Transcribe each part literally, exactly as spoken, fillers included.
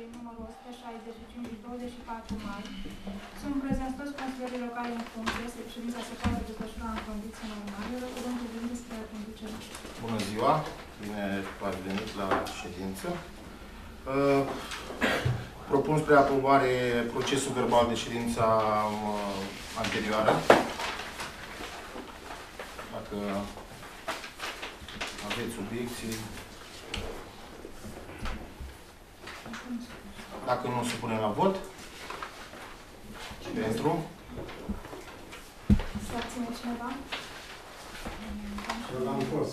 numărul o sută șaizeci și cinci, douăzeci și patru mai. Sunt prezenți toți consilierii locali în funcție, ședința se poate desfășura în condiții normale. Vă cuvânt cuvânt despre conducere. Bună ziua! Bine ați venit la ședință. Uh, propun spre aprobare procesul verbal de ședința uh, anterioară. Dacă aveți obiecții. Dacă nu, se pune la vot. Pentru. Se abține cineva? L-am fost.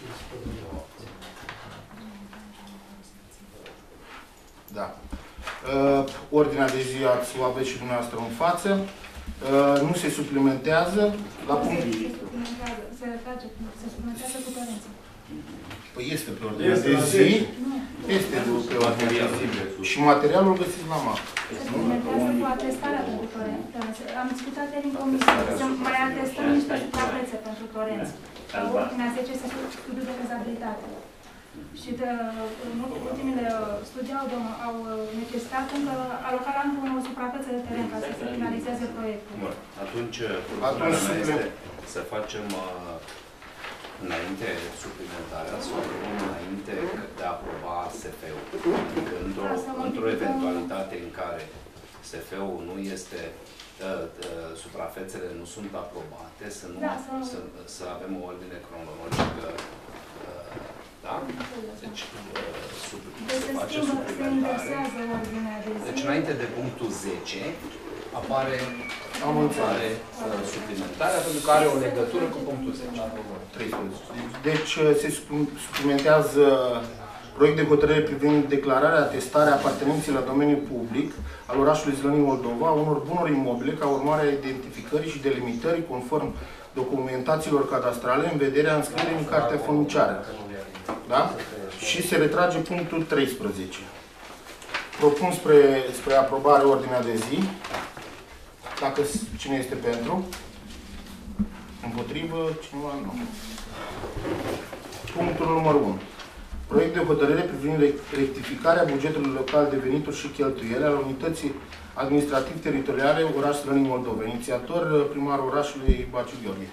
Da. Uh, ordinea de zi ați o aveți și dumneavoastră în față. Uh, nu se suplimentează la punct. Se suplimentează, se retrage, se suplimentează cu părinții. Păi este pe ordinea de zi. Este pe ordinea de zi. Și materialul găsiți la mapă. Se suplimentează cu atestarea pentru torenți. Am discutat ieri în comisie. Să mai atestăm niște suprafețe pentru torenți. Ordinea zece este studiu de fezabilitate. Și de, ultimele studii au, au necesitat încă alocarea încă o suprafeță de teren ca să se finalizeze proiectul. Bun. Atunci, propunerea mea este să facem uh, înainte suplimentarea, să o aprobăm înainte de a aproba S F-ul. Adică într-o într eventualitate în care S F-ul nu este, uh, uh, suprafețele nu sunt aprobate, să, nu, da, să... să, să avem o ordine cronologică. Uh, Da? Deci, sub, deci se face schimbă, suplimentare. Se de deci, înainte de punctul zece, apare, apare uh, suplimentarea, pentru că are o legătură cu punctul zece. Deci, se suplimentează proiect de hotărâre privind declararea, atestarea apartenenței la domeniul public al orașului Zlănin Moldova, unor bunuri imobile ca urmare a identificării și delimitării conform documentațiilor cadastrale în vederea înscrierii în cartea funciară. Da? Și se retrage punctul treisprezece. Propun spre, spre aprobare ordinea de zi. Dacă cine este pentru? Împotrivă? Cineva? Nu. Punctul numărul unu. Proiect de hotărâre privind rectificarea bugetului local de venituri și cheltuieli al unității administrativ-teritoriale oraș Zlănin Moldova. Inițiator primarul orașului Baciu Gheorghe.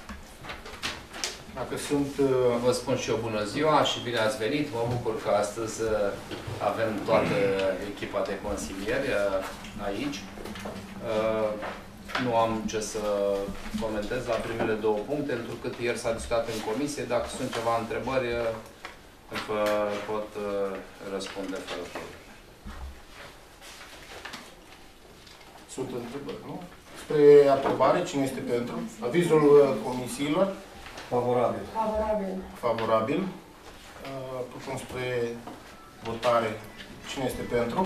Dacă sunt... Vă spun și eu bună ziua și bine ați venit. Mă bucur că astăzi avem toată echipa de consilieri aici. Nu am ce să comentez la primele două puncte, pentru că ieri s-a discutat în comisie. Dacă sunt ceva întrebări, vă pot răspunde fără probleme. Sunt întrebări, nu? Spre aprobare, cine este pentru? Avizul comisiilor? Favorabil. Favorabil. Favorabil. Uh, propun spre votare. Cine este pentru?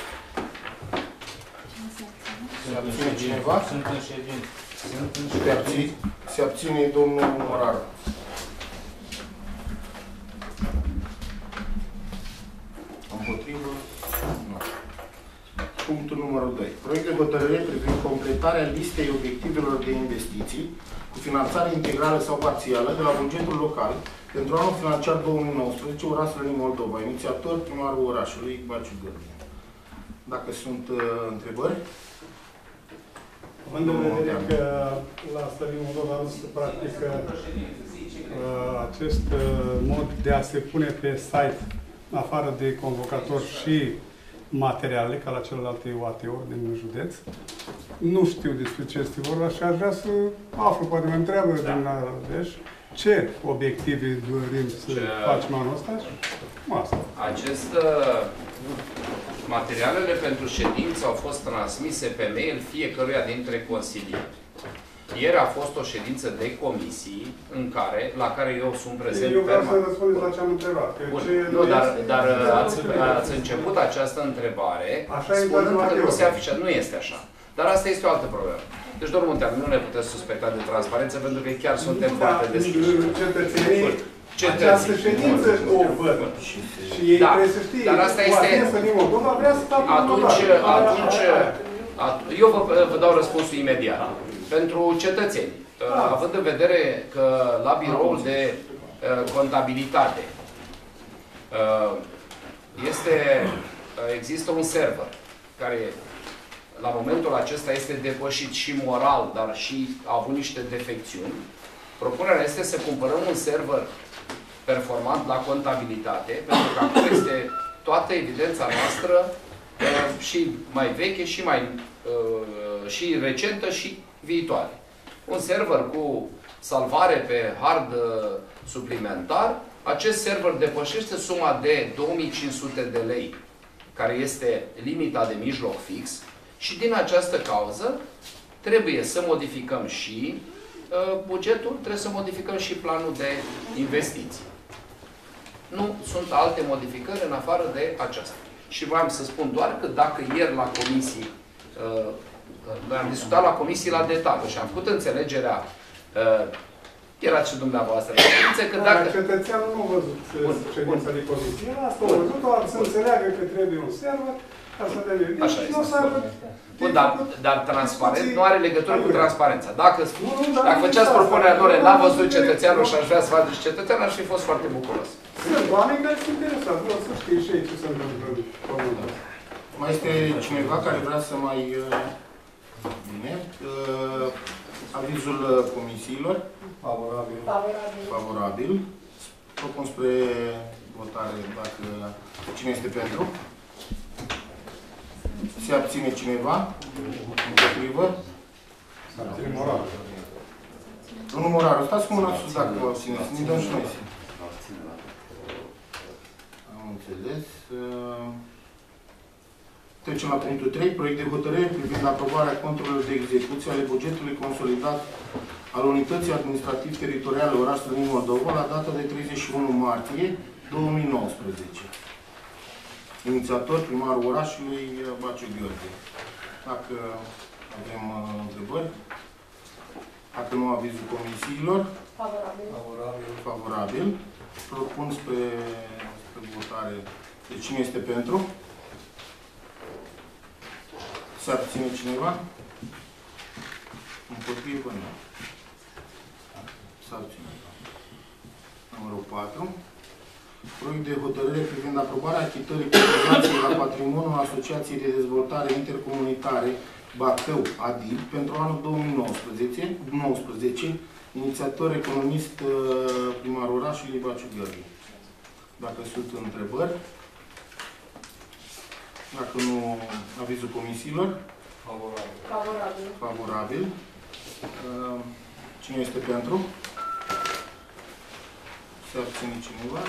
Se abține cineva? Sunt în ședință. Se abține, se abține domnul Moraru. Împotrivă? Nu. Punctul numărul doi. Proiect de hotărâre privind completarea listei obiectivelor de investiții cu finanțare integrală sau parțială de la bugetul local pentru anul financiar două mii nouăsprezece, orașul Zlănin Moldova. Inițiator, primarul orașului Baciu Gheorghe. Dacă sunt uh, întrebări? Având în vedere că la Zlănin Moldova nu se practică uh, acest uh, mod de a se pune pe site, afară de convocator, și materiale, ca la celelalte U A T-uri din județ. Nu știu despre ce este vorba și aș vrea să aflu, poate mă întreabă da. din Ardeș, ce obiective dorim să ce... facem anul ăsta și asta. Acest, uh, materialele pentru ședință au fost transmise pe mail fiecăruia dintre consilieri. Ieri a fost o ședință de comisii în care, la care eu sunt prezent. Eu vreau să răspundeți la ce am întrebat. Ce nu, dar, dar ați, ați început această întrebare așa spunând că nu se afișă. Nu este așa. Dar asta este o altă problemă. Deci, domnul Munteanu, nu ne puteți suspecta de transparență, pentru că chiar suntem nu, foarte deschiși. Cetățenii, această ședință o văd. Și ei da, trebuie să știe. Dar asta este... Atunci, atunci, atunci, eu vă, vă dau răspunsul imediat. Pentru cetățeni, da. Având în vedere că la biroul de uh, contabilitate uh, este există un server care la momentul acesta este depășit și moral, dar și a avut niște defecțiuni. Propunerea este să cumpărăm un server performant la contabilitate, pentru că acolo este toată evidența noastră și mai veche, și mai și recentă, și viitoare. Un server cu salvare pe hard suplimentar, acest server depășește suma de două mii cinci sute de lei, care este limita de mijloc fix, și din această cauză trebuie să modificăm și uh, bugetul, trebuie să modificăm și planul de investiții. Nu sunt alte modificări în afară de aceasta. Și vreau să spun doar că dacă ieri la comisii, uh, noi am discutat la comisii la detaliu și am făcut înțelegerea, uh, erați și dumneavoastră, că dacă... Cetățeanul nu a văzut ședința de comisie. Asta a văzut, doar să înțeleagă că trebuie un server, ca să devine. Așa este. Bun, dar, dar transparent nu are legătură cu transparența. Dacă, dacă făceați propunerea lor, n-a văzut cetățeanul și aș vrea să vadă și cetățeanul, aș fi fost foarte bucuros. Sunt oameni care sunt interesați, vreau să știi și ei ce se întâmplă. Mai este cineva care vrea să mai... Bine. Avizul comisiilor. Favorabil. Favorabil. Favorabil. Propun spre votare dacă cine este pentru. Se abține cineva? Împotrivă? Se abține moral. Domnul Moraru, stați cu mâna sus dacă vă abțineți. Să ne dăm și noi. Am înțeles. Trecem la punctul trei. Proiect de hotărâre privind aprobarea conturilor de execuție ale bugetului consolidat al Unității Administrativ-Teritoriale Oraș Slănin Moldova la data de treizeci și unu martie două mii nouăsprezece. Inițiator, primarul orașului, Baciu Gheorghe. Dacă avem uh, întrebări, dacă nu avizul comisiilor, Favorabil. Favorabil. Favorabil. Propun spre, spre votare. Deci cine este pentru? Se abține cineva? Împotrivă? Nu. Se abține. Numărul patru. Proiect de hotărâre privind aprobarea achitării cotizației la patrimoniul Asociației de Dezvoltare Intercomunitare Bacău, ADIB, pentru anul două mii nouăsprezece, inițiator economist primarul orașului Baciu Gheorghe. Dacă sunt întrebări, dacă nu, avizul comisiilor. Favorabil. Favorabil. Favorabil. Cine este pentru? Se abține cineva?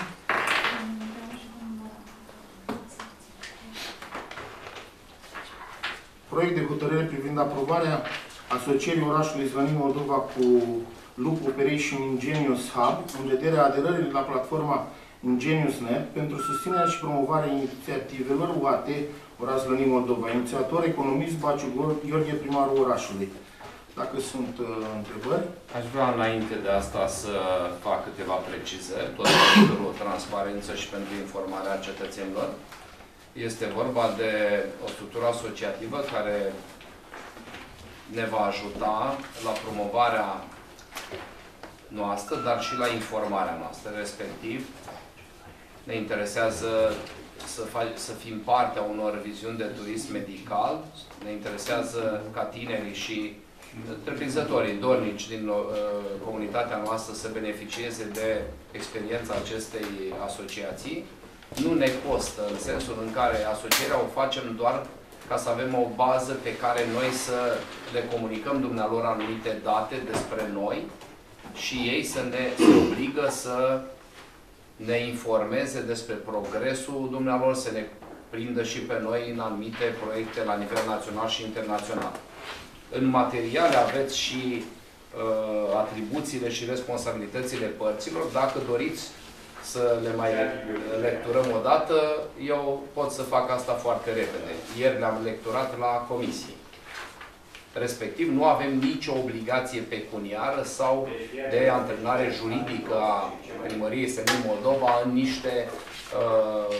Proiect de hotărâre privind aprobarea asocierii orașului Slănin Moldova cu Loop Operation Ingenious Hub în vederea aderării la platforma Ingenious Net pentru susținerea și promovarea inițiativelor U A T Oraș Slănin Moldova. Inițiator economist Baciu Gheorghe, primarul orașului. Dacă sunt uh, întrebări. Aș vrea înainte de asta să fac câteva precizări, tot pentru transparență și pentru informarea cetățenilor. Este vorba de o structură asociativă care ne va ajuta la promovarea noastră, dar și la informarea noastră. Respectiv, ne interesează să, să fim partea unor viziuni de turism medical, ne interesează ca tinerii și întreprinzătorii dornici din uh, comunitatea noastră să beneficieze de experiența acestei asociații. Nu ne costă, în sensul în care asocierea o facem doar ca să avem o bază pe care noi să le comunicăm dumnealor anumite date despre noi și ei să ne se obligă să ne informeze despre progresul dumnealor, să ne prindă și pe noi în anumite proiecte la nivel național și internațional. În materiale aveți și uh, atribuțiile și responsabilitățile părților. Dacă doriți să le mai lecturăm o dată, eu pot să fac asta foarte repede. Ieri le-am lecturat la comisie. Respectiv, nu avem nicio obligație pecuniară sau de antrenare juridică a Primăriei Slănin Moldova în niște uh,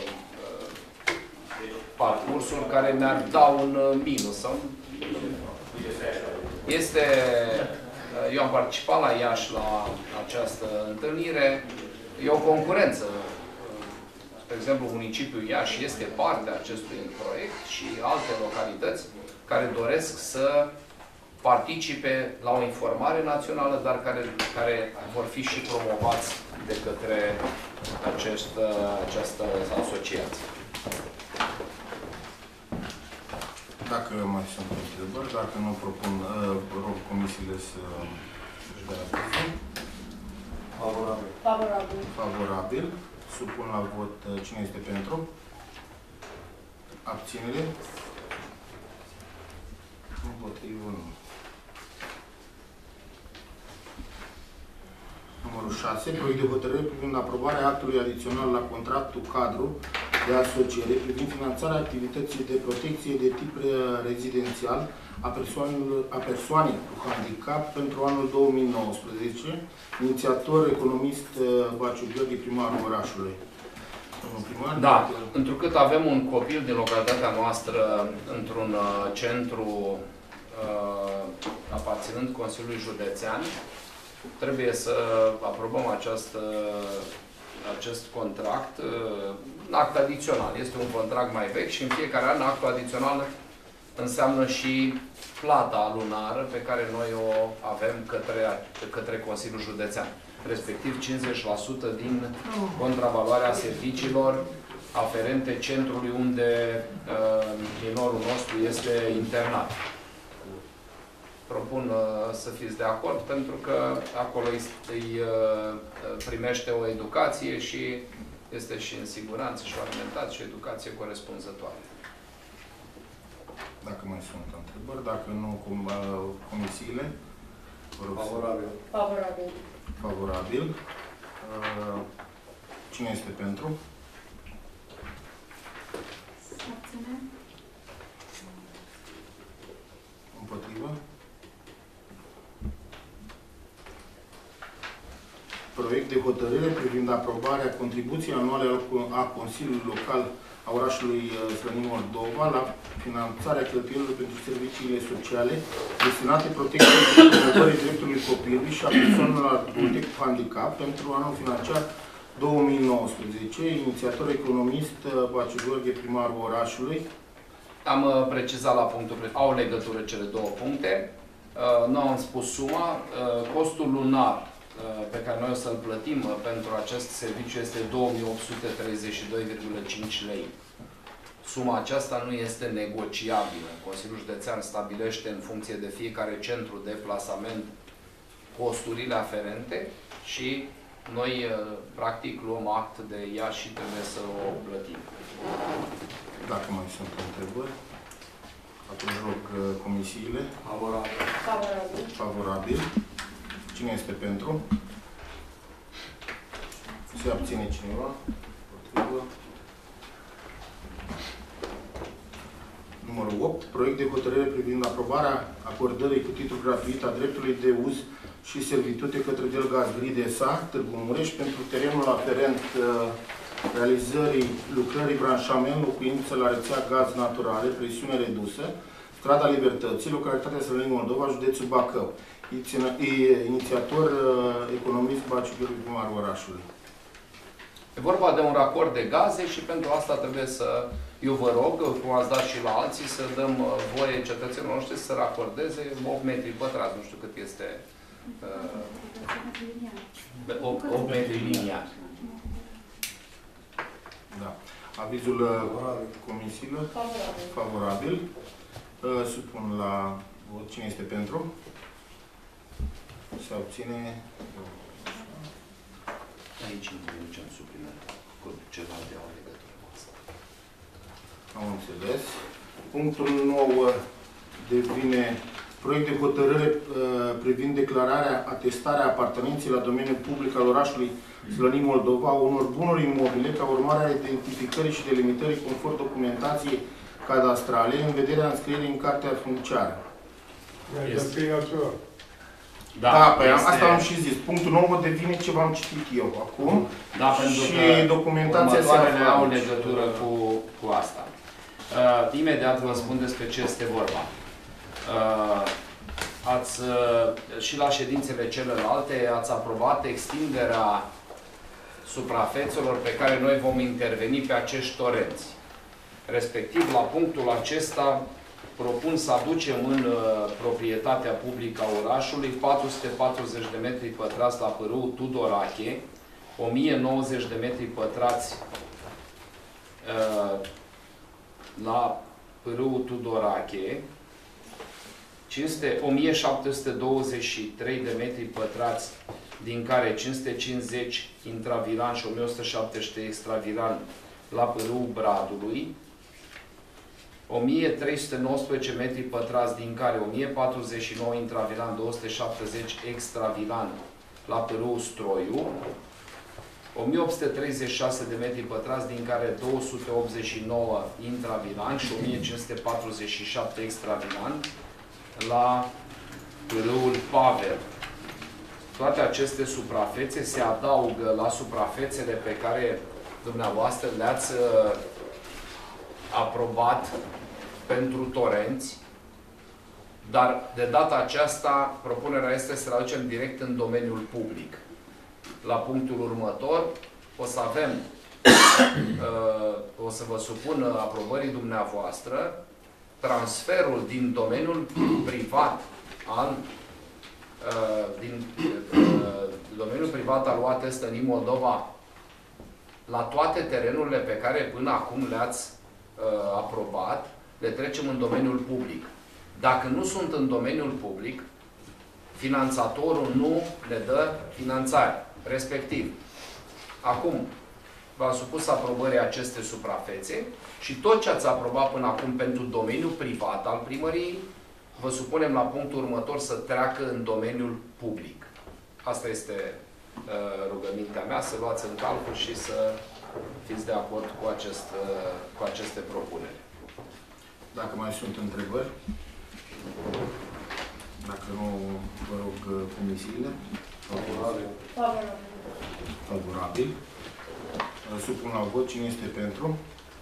parcursuri care ne-ar da un minus. Sau... Este... Eu am participat la Iași la această întâlnire. E o concurență De exemplu, municipiul Iași este parte a acestui proiect și alte localități care doresc să participe la o informare națională, dar care, care vor fi și promovați de către acest, această asociație. Dacă mai sunt întrebări, dacă nu propun, rog comisiile să își dea avize. Favorabil. Favorabil. Favorabil. Supun la vot cine este pentru. Abținere. Împotrivă nu. Numărul șase. Proiect de hotărâre privind aprobarea actului adițional la contractul cadru de asociere privind finanțarea activității de protecție de tip rezidențial a persoanelor, a persoanei cu handicap pentru anul două mii nouăsprezece. Inițiator economist Baciu Gheorghe, primarul orașului. Domnul primar? Da, întrucât avem un copil din localitatea noastră într-un centru uh, aparținând Consiliului Județean, trebuie să aprobăm această, acest contract, act adițional. Este un contract mai vechi și în fiecare an actul adițional înseamnă și plata lunară pe care noi o avem către, către Consiliul Județean. Respectiv cincizeci la sută din contravaloarea serviciilor aferente centrului unde uh, minorul nostru este internat. Propun uh, să fiți de acord, pentru că acolo îi, îi uh, primește o educație și este și în siguranță și o alimentație și o educație corespunzătoare. Dacă mai sunt întrebări, dacă nu, cum, uh, comisiile? Favorabil. Favorabil. Favorabil. Uh, cine este pentru? Abține. Împotrivă? Proiect de hotărâre privind aprobarea contribuției anuale a Consiliului Local a orașului Slănin Moldova la finanțarea cheltuielilor pentru serviciile sociale destinate protecției și promovării dreptului copilului și a persoanelor adulte cu handicap pentru anul financiar două mii nouăsprezece. Inițiator economist Baciu Gheorghe, primarul orașului. Am precizat la punctul, au legătură cele două puncte. Nu am spus suma. Costul lunar pe care noi o să-l plătim pentru acest serviciu este două mii opt sute treizeci și doi virgulă cinci lei. Suma aceasta nu este negociabilă. Consiliul Județean stabilește în funcție de fiecare centru de plasament costurile aferente și noi, practic, luăm act de ea și trebuie să o plătim. Dacă mai sunt întrebări, atunci rog comisiile. Favorabil. Favorabil. Favorabil. Cine este pentru? Se abține cineva? Potrivă. Numărul opt. Proiect de hotărâre privind aprobarea acordării cu titlu gratuit a dreptului de uz și servitute către Delgaz Gri S A, Târgu Mureș, pentru terenul aferent realizării lucrării branșament, locuință la rețea gaz naturale, presiune redusă, strada Libertății, localitatea Slănin Moldova, județul Bacău. Inițiator economist Baciu Gheorghe, primarul orașului. E vorba de un racord de gaze și pentru asta trebuie să, eu vă rog, cum ați dat și la alții, să dăm voie cetățenilor noștri să racordeze opt metri pătrați, nu știu cât este, uh, opt metri liniari. Da. Avizul comisiilor? Favorabil. Favorabil. Uh, supun la vot. Cine este pentru? Se obține. Aici introducem suplimentul cu ceva de o legătură cu asta. Am înțeles. Punctul nouă devine proiect de hotărâre uh, privind declararea, atestarea apartenenței la domeniul public al orașului Slănin Moldova a unor bunuri imobile ca urmare a identificării și delimitării conform documentației cadastrale în vederea înscrierii în cartea funciară. Este altceva. Da, da pe este... asta am și zis. Punctul nouă devine ce v-am citit eu acum. Da, pentru și că documentația se următoarele au legătură cu, cu asta. Uh, imediat vă spun despre ce este vorba. Uh, ați, uh, și la ședințele celelalte ați aprobat extinderea suprafețelor pe care noi vom interveni pe acești torenți. Respectiv, la punctul acesta, propun să aducem în uh, proprietatea publică a orașului patru sute patruzeci de metri pătrați la Pârâul Tudorache, o mie nouăzeci de metri pătrați uh, la Pârâul Tudorache, o mie șapte sute douăzeci și trei de metri pătrați, din care cinci sute cincizeci intravilan și o mie o sută șaptezeci și trei extravilan la Pârâul Bradului, o mie trei sute nouăsprezece metri pătrați, din care o mie patruzeci și nouă intravilan, două sute șaptezeci extravilan la Pârâul Stroiu, o mie opt sute treizeci și șase de metri pătrați, din care două sute optzeci și nouă intravilan și o mie cinci sute patruzeci și șapte extravilan la Pârâul Pavel. Toate aceste suprafețe se adaugă la suprafețele pe care dumneavoastră le-ați uh, aprobat pentru torenți, dar de data aceasta propunerea este să le aducem direct în domeniul public. La punctul următor o să avem, uh, o să vă supun aprobării dumneavoastră transferul din domeniul privat al uh, din uh, domeniul privat al U A T Stănin Moldova la toate terenurile pe care până acum le-ați uh, aprobat, le trecem în domeniul public. Dacă nu sunt în domeniul public, finanțatorul nu le dă finanțare. Respectiv, acum v-am supus aprobării aceste suprafețe și tot ce ați aprobat până acum pentru domeniul privat al primăriei, vă supunem la punctul următor să treacă în domeniul public. Asta este uh, rugămintea mea, să luați în calcul și să fiți de acord cu, acest, uh, cu aceste propuneri. Dacă mai sunt întrebări, dacă nu, vă rog comisiile. Favorabil. Favorabil. Supun la vot. Cine este pentru?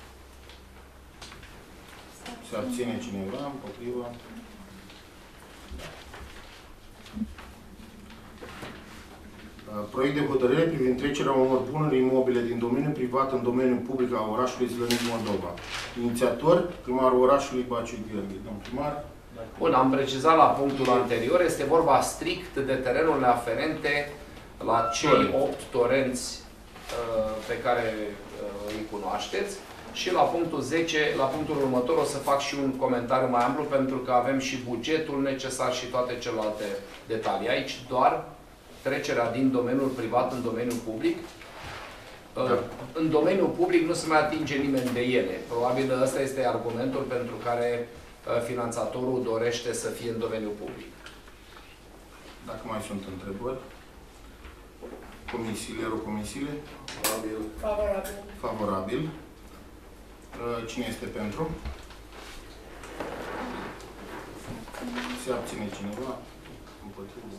Se abține cineva? Împotriva? Proiect de hotărâre privind trecerea unor bunuri imobile din domeniul privat în domeniul public al orașului Slănic, Moldova. Inițiator, primarul orașului Baciu Gheorghe. Domnul primar. Bun, am precizat la punctul anterior, este vorba strict de terenurile aferente la cei opt torenți uh, pe care uh, îi cunoașteți. Și la punctul zece, la punctul următor, o să fac și un comentariu mai amplu, pentru că avem și bugetul necesar și toate celelalte detalii. Aici doar trecerea din domeniul privat în domeniul public. Da. În domeniul public nu se mai atinge nimeni de ele. Probabil ăsta este argumentul pentru care finanțatorul dorește să fie în domeniul public. Dacă mai sunt întrebări, comisiile, rog comisiile. Favorabil. Favorabil. Favorabil. Cine este pentru? Se abține cineva? Împotrivă.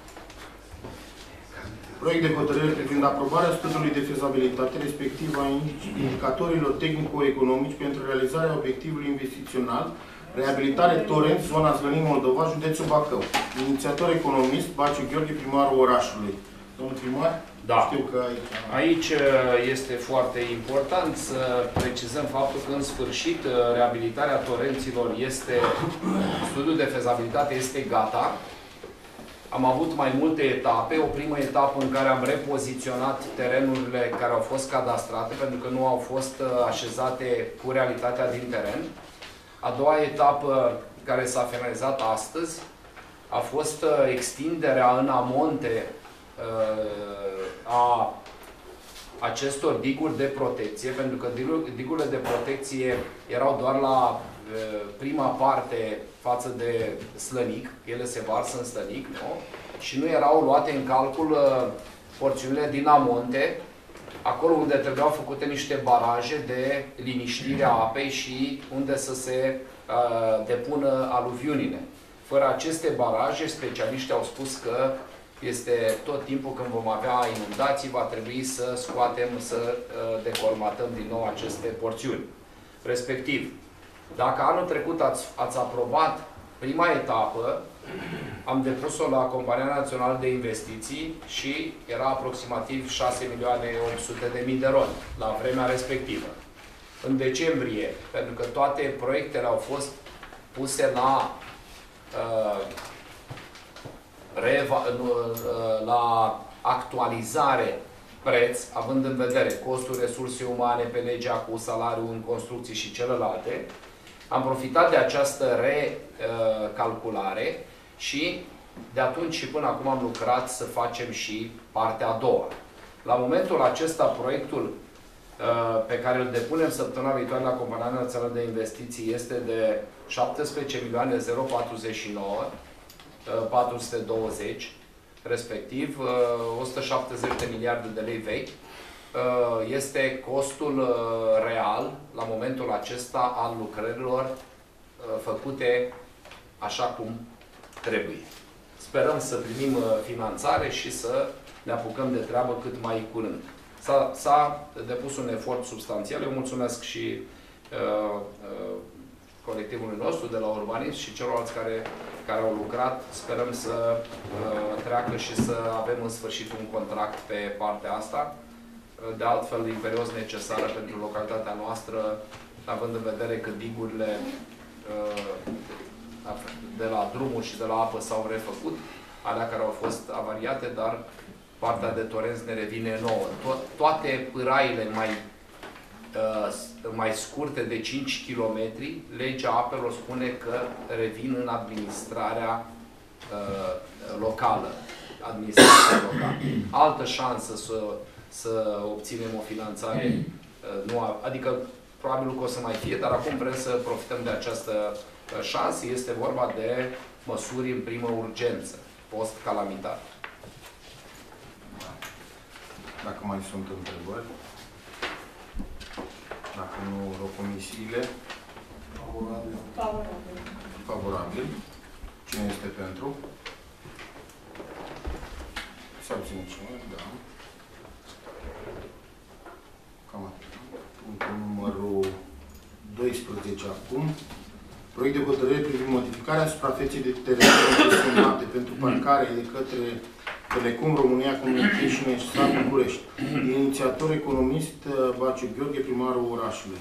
Proiect de hotărâre privind aprobarea studiului de fezabilitate, respectiv a indicatorilor tehnico-economici pentru realizarea obiectivului investițional reabilitare Torent, zona Slănic, Moldova, județul Bacău. Inițiator economist, Baciu Gheorghe, primarul orașului. Domnul primar? Da. Știu că aici... Aici este foarte important să precizăm faptul că, în sfârșit, reabilitarea torenților este, studiul de fezabilitate este gata. Am avut mai multe etape. O primă etapă în care am repoziționat terenurile care au fost cadastrate, pentru că nu au fost așezate cu realitatea din teren. A doua etapă, care s-a finalizat astăzi, a fost extinderea în amonte a acestor diguri de protecție, pentru că digurile de protecție erau doar la prima parte față de Slănic, ele se varsă în Slănic, nu? Și nu erau luate în calcul porțiunile din amonte, acolo unde trebuiau făcute niște baraje de liniștire a apei și unde să se uh, depună aluviunile. Fără aceste baraje, specialiștii au spus că este tot timpul când vom avea inundații, va trebui să scoatem, să uh, decolmatăm din nou aceste porțiuni. Respectiv, dacă anul trecut ați, ați aprobat Prima etapă am depus-o la Compania Națională de Investiții și era aproximativ șase milioane opt sute de mii de roni la vremea respectivă. În decembrie, pentru că toate proiectele au fost puse la, uh, reva, uh, la actualizare preț, având în vedere costul resurse umane pe legea cu salariul în construcții și celelalte, am profitat de această recalculare și de atunci și până acum am lucrat să facem și partea a doua. La momentul acesta, proiectul pe care îl depunem săptămâna viitoare la Compania Națională de Investiții este de șaptesprezece milioane patruzeci și nouă mii patru sute douăzeci, respectiv o sută șaptezeci de miliarde de lei vechi. Este costul real, la momentul acesta, al lucrărilor făcute așa cum trebuie. Sperăm să primim finanțare și să ne apucăm de treabă cât mai curând. S-a depus un efort substanțial. Eu mulțumesc și uh, uh, colectivului nostru de la Urbanism și celorlalți care, care au lucrat. Sperăm să uh, treacă și să avem în sfârșit un contract pe partea asta. De altfel, imperios necesară pentru localitatea noastră, având în vedere că digurile uh, de la drumuri și de la apă s-au refăcut, alea care au fost avariate, dar partea de torenți ne revine nouă. To toate pâraile mai, uh, mai scurte de cinci kilometri, legea apelor spune că revin în administrarea uh, locală. Administrația locală. Altă șansă să, să obținem o finanțare, uh, nu, adică probabil că o să mai fie, dar acum vrem să profităm de această uh, șansă. Este vorba de măsuri în primă urgență, post-calamitate. Dacă mai sunt întrebări, dacă nu, rog comisiile. Favorabil. Favorabil. Favorabil. Cine este pentru? Se abține cineva? Da. Cam atât. Punctul numărul doisprezece acum. Proiect de hotărâre privind modificarea suprafeței de teren concesionate pentru parcare de către Telecom România Communication Stat București. Inițiator economist Baciu Gheorghe, primarul orașului.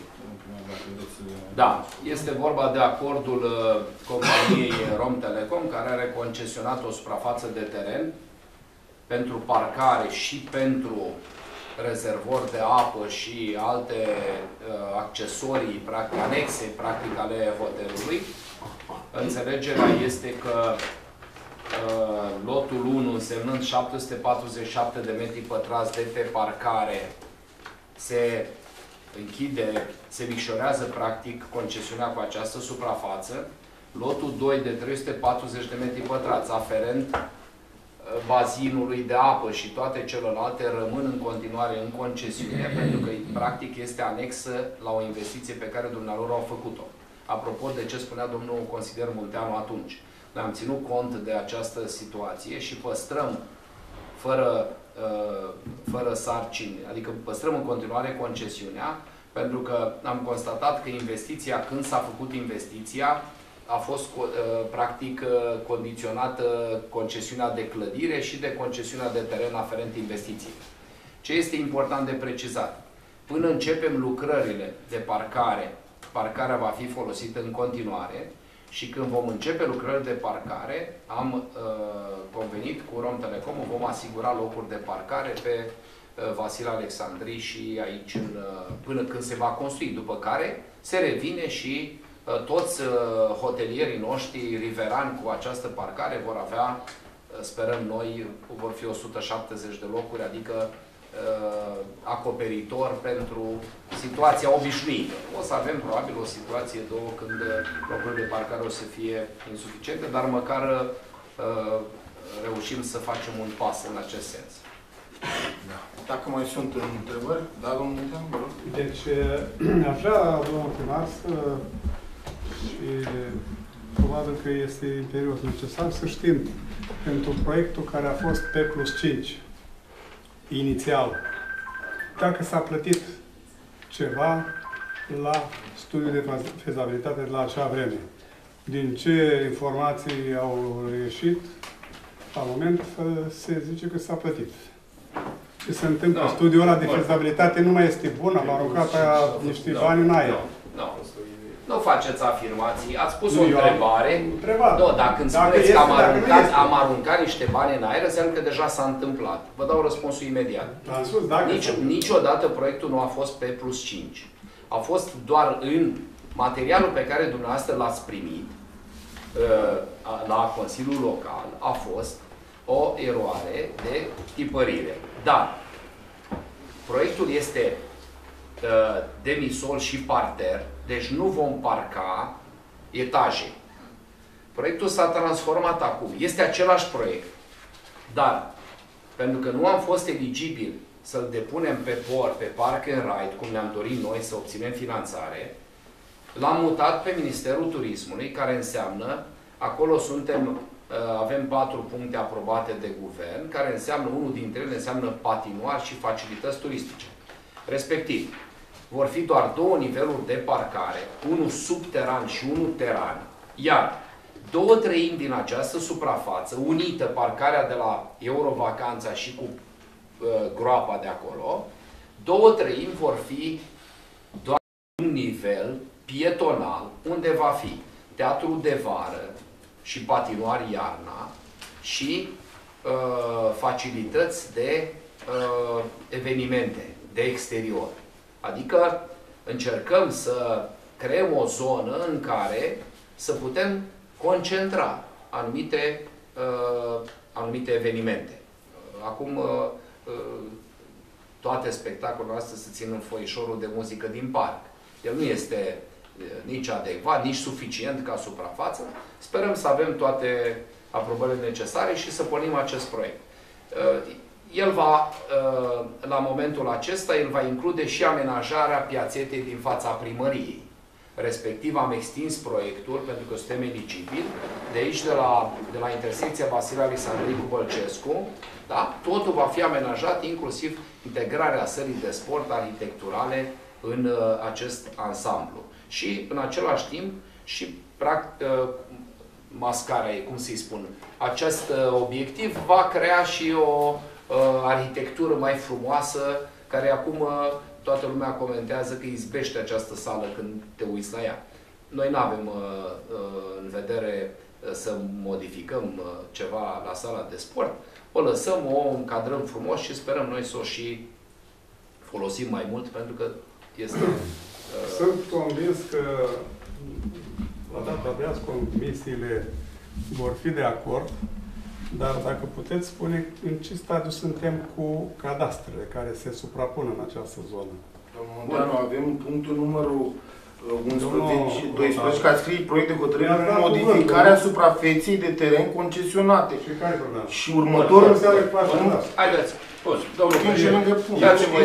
Da, este vorba de acordul uh, companiei Romtelecom, care are concesionat o suprafață de teren pentru parcare și pentru rezervor de apă și alte uh, accesorii, practic, anexe, practic, ale hotelului. Înțelegerea este că uh, lotul unu, însemnând șapte sute patruzeci și șapte de metri pătrați de pe parcare, se închide, se micșorează, practic, concesiunea cu această suprafață. Lotul doi, de trei sute patruzeci de metri pătrați, aferent bazinului de apă și toate celelalte rămân în continuare în concesiune, pentru că practic este anexă la o investiție pe care dumnealor au făcut-o. Apropo de ce spunea domnul consilier Munteanu atunci, noi am ținut cont de această situație și păstrăm fără, fără sarcini, adică păstrăm în continuare concesiunea, pentru că am constatat că investiția, când s-a făcut investiția, a fost practic condiționată concesiunea de clădire și de concesiunea de teren aferent investiției. Ce este important de precizat? Până începem lucrările de parcare, parcarea va fi folosită în continuare și când vom începe lucrările de parcare, am uh, convenit cu Romtelecom, vom asigura locuri de parcare pe uh, Vasile Alexandrii și aici în, uh, până când se va construi, după care se revine și toți hotelierii noștri riverani cu această parcare vor avea, sperăm noi, vor fi o sută șaptezeci de locuri, adică acoperitor pentru situația obișnuită. O să avem probabil o situație, două, când locurile de parcare o să fie insuficiente, dar măcar reușim să facem un pas în acest sens. Da. Dacă mai sunt întrebări, da, domnul Munteanu, vă rog. Deci, aș vrea, domnul primar, să și probabil că este imperios necesar să știm pentru proiectul care a fost P plus cinci inițial, dacă s-a plătit ceva la studiul de fezabilitate de la acea vreme. din ce informații au ieșit, la moment se zice că s-a plătit. Ce se întâmplă? No. Studiul ăla de fezabilitate nu mai este bun, am aruncat aia niște no. bani în aer. Nu, no. no. nu faceți afirmații, ați pus nu, o întrebare. Întrebat. No, dacă îmi spuneți că am aruncat, am aruncat niște bani în aer, înseamnă că deja s-a întâmplat. Vă dau răspunsul imediat. Am spus, dacă Nici, niciodată proiectul nu a fost pe plus cinci. A fost doar în materialul pe care dumneavoastră l-ați primit la Consiliul Local, a fost o eroare de tipărire. Dar proiectul este uh, demisol și parter, deci nu vom parca etaje. Proiectul s-a transformat acum. Este același proiect, dar pentru că nu am fost eligibili să-l depunem pe port, pe Park and Ride, cum ne-am dorit noi să obținem finanțare, l-am mutat pe Ministerul Turismului, care înseamnă, acolo suntem, avem patru puncte aprobate de guvern, care înseamnă, unul dintre ele înseamnă patinoar și facilități turistice. Respectiv, vor fi doar două niveluri de parcare, unul subteran și unul teran, iar două treimi din această suprafață, unită parcarea de la Eurovacanța și cu uh, groapa de acolo, două treimi vor fi doar un nivel pietonal, unde va fi teatru de vară și patinoar iarna și uh, facilități de uh, evenimente de exterior. Adică încercăm să creăm o zonă în care să putem concentra anumite, uh, anumite evenimente. Acum uh, uh, toate spectacolele astea se țin în foișorul de muzică din parc. El nu este nici adecvat, nici suficient ca suprafață. Sperăm să avem toate aprobările necesare și să pornim acest proiect. El va, la momentul acesta, el va include și amenajarea piațetei din fața primăriei. Respectiv, am extins proiectul, pentru că suntem eligibili, de aici, de la, de la intersecția Vasile Alexandrii cu Bălcescu, da? Totul va fi amenajat, inclusiv integrarea sălii de sport arhitecturale în uh, acest ansamblu. Și, în același timp, și uh, mascara, cum să-i spun, acest uh, obiectiv va crea și o uh, arhitectură mai frumoasă, care acum uh, toată lumea comentează că izbește această sală când te uiți la ea. Noi nu avem uh, uh, în vedere uh, să modificăm uh, ceva la sala de sport. O lăsăm, o încadrăm frumos și sperăm noi să o și folosim mai mult, pentru că este... Uh... Sunt convins că la data de azi comisiile vor fi de acord, dar dacă puteți spune în ce stadiu suntem cu cadastrele care se suprapun în această zonă. Domnul Munteanu, avem punctul numărul unsprezece și doisprezece, care scrie proiect de hotărâre în modificarea suprafeței de teren concesionate. Și care problema? Și următorul... Haideți, domnul președinte,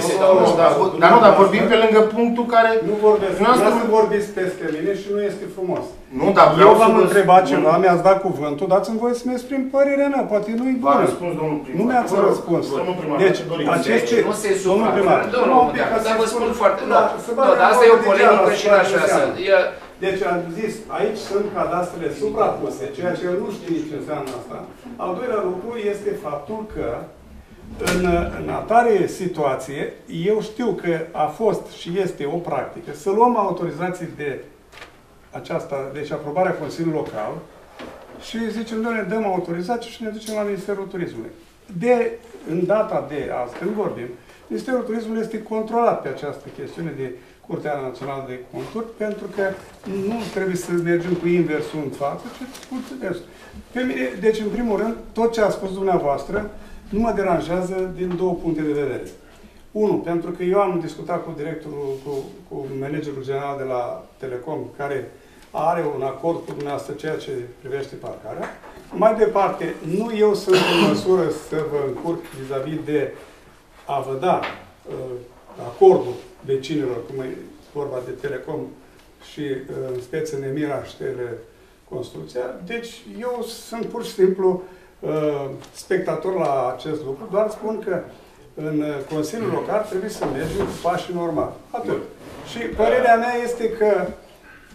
dar nu, dar vorbim pe lângă punctul care... Nu vorbesc, nu să vorbiți peste mine și nu este frumos. Nu, dar eu v-am întrebat ceva, mi-ați dat cuvântul, dați-mi voie să-mi exprim părerea mea, poate nu-i bună. V-a răspuns domnul primar. Nu mi-ați răspuns. Deci, aceste... Nu se supra... Domnul primar, dar vă spun foarte... Nu, dar asta e o polemică și n-aș vrea să... Deci am zis, aici sunt cadastrele suprapuse, ceea ce eu nu știu nici ce înseamnă asta. Al doilea lucru este faptul că În, în atare situație, eu știu că a fost și este o practică să luăm autorizații de aceasta, deci aprobarea Consiliului Local și zicem, doamne, dăm autorizație și ne ducem la Ministerul Turismului. De, în data de azi, când vorbim, Ministerul Turismului este controlat pe această chestiune de Curtea Națională de Conturi, pentru că nu trebuie să mergem cu inversul în față, ci cu inversul. Pe mine, deci, în primul rând, tot ce a spus dumneavoastră nu mă deranjează din două puncte de vedere. Unu, pentru că eu am discutat cu directorul, cu, cu managerul general de la Telecom, care are un acord cu dumneavoastră ceea ce privește parcarea. Mai departe, nu eu sunt în măsură să vă încurc vis-a-vis de a vă da uh, acordul vecinilor, cum e vorba de Telecom și uh, în speță Nemira și Teleconstrucția. Deci eu sunt pur și simplu uh, spectator la acest lucru, doar spun că în Consiliul Local trebuie să mergem cu pașii normali. Atât. Și părerea mea este că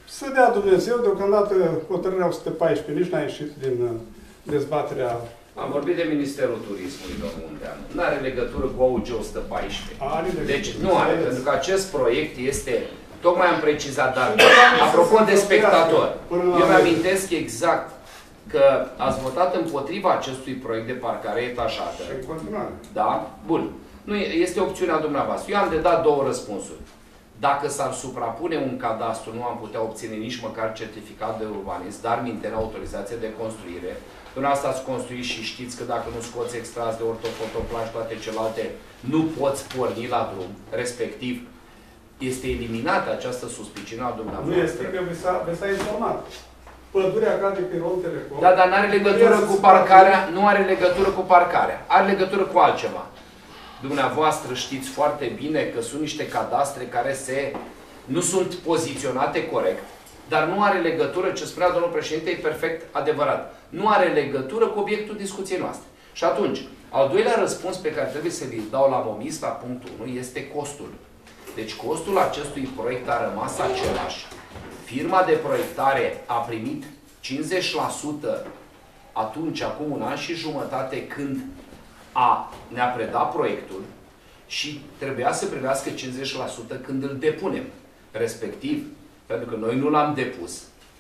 să dea Dumnezeu, deocamdată hotărârea o sută paisprezece, nici n-a ieșit din uh, dezbaterea. Am vorbit de Ministerul Turismului, domnul Munteanu. Nu are legătură cu O U G o sută paisprezece. Are legătură. Deci nu are, pentru că acest proiect este, tocmai am precizat, dar apropo de spectator, eu mi-amintesc exact că ați votat împotriva acestui proiect de parcare etajată. Și în continuare. Da? Bun. Nu, este opțiunea dumneavoastră. Eu am de dat două răspunsuri. Dacă s-ar suprapune un cadastru, nu am putea obține nici măcar certificat de urbanism, dar mintene autorizație de construire. Dumneavoastră ați construit și știți că dacă nu scoți extras de ortofotoplaj, toate celelalte, nu poți porni la drum. Respectiv, este eliminată această suspiciune a dumneavoastră. Nu este, că vi s-a informat. Pădurea cade pe Rom Telecom. Da, dar nu are legătură cu parcarea, nu are legătură cu parcarea. Are legătură cu altceva. Dumneavoastră știți foarte bine că sunt niște cadastre care se, nu sunt poziționate corect, dar nu are legătură, ce spunea domnul președinte, e perfect adevărat. Nu are legătură cu obiectul discuției noastre. Și atunci, al doilea răspuns pe care trebuie să-l dau la momis, la punctul unu, este costul. Deci costul acestui proiect a rămas același. Firma de proiectare a primit cincizeci la sută atunci, acum un an și jumătate, când a, ne-a predat proiectul și trebuia să primească cincizeci la sută când îl depunem. Respectiv, pentru că noi nu l-am depus.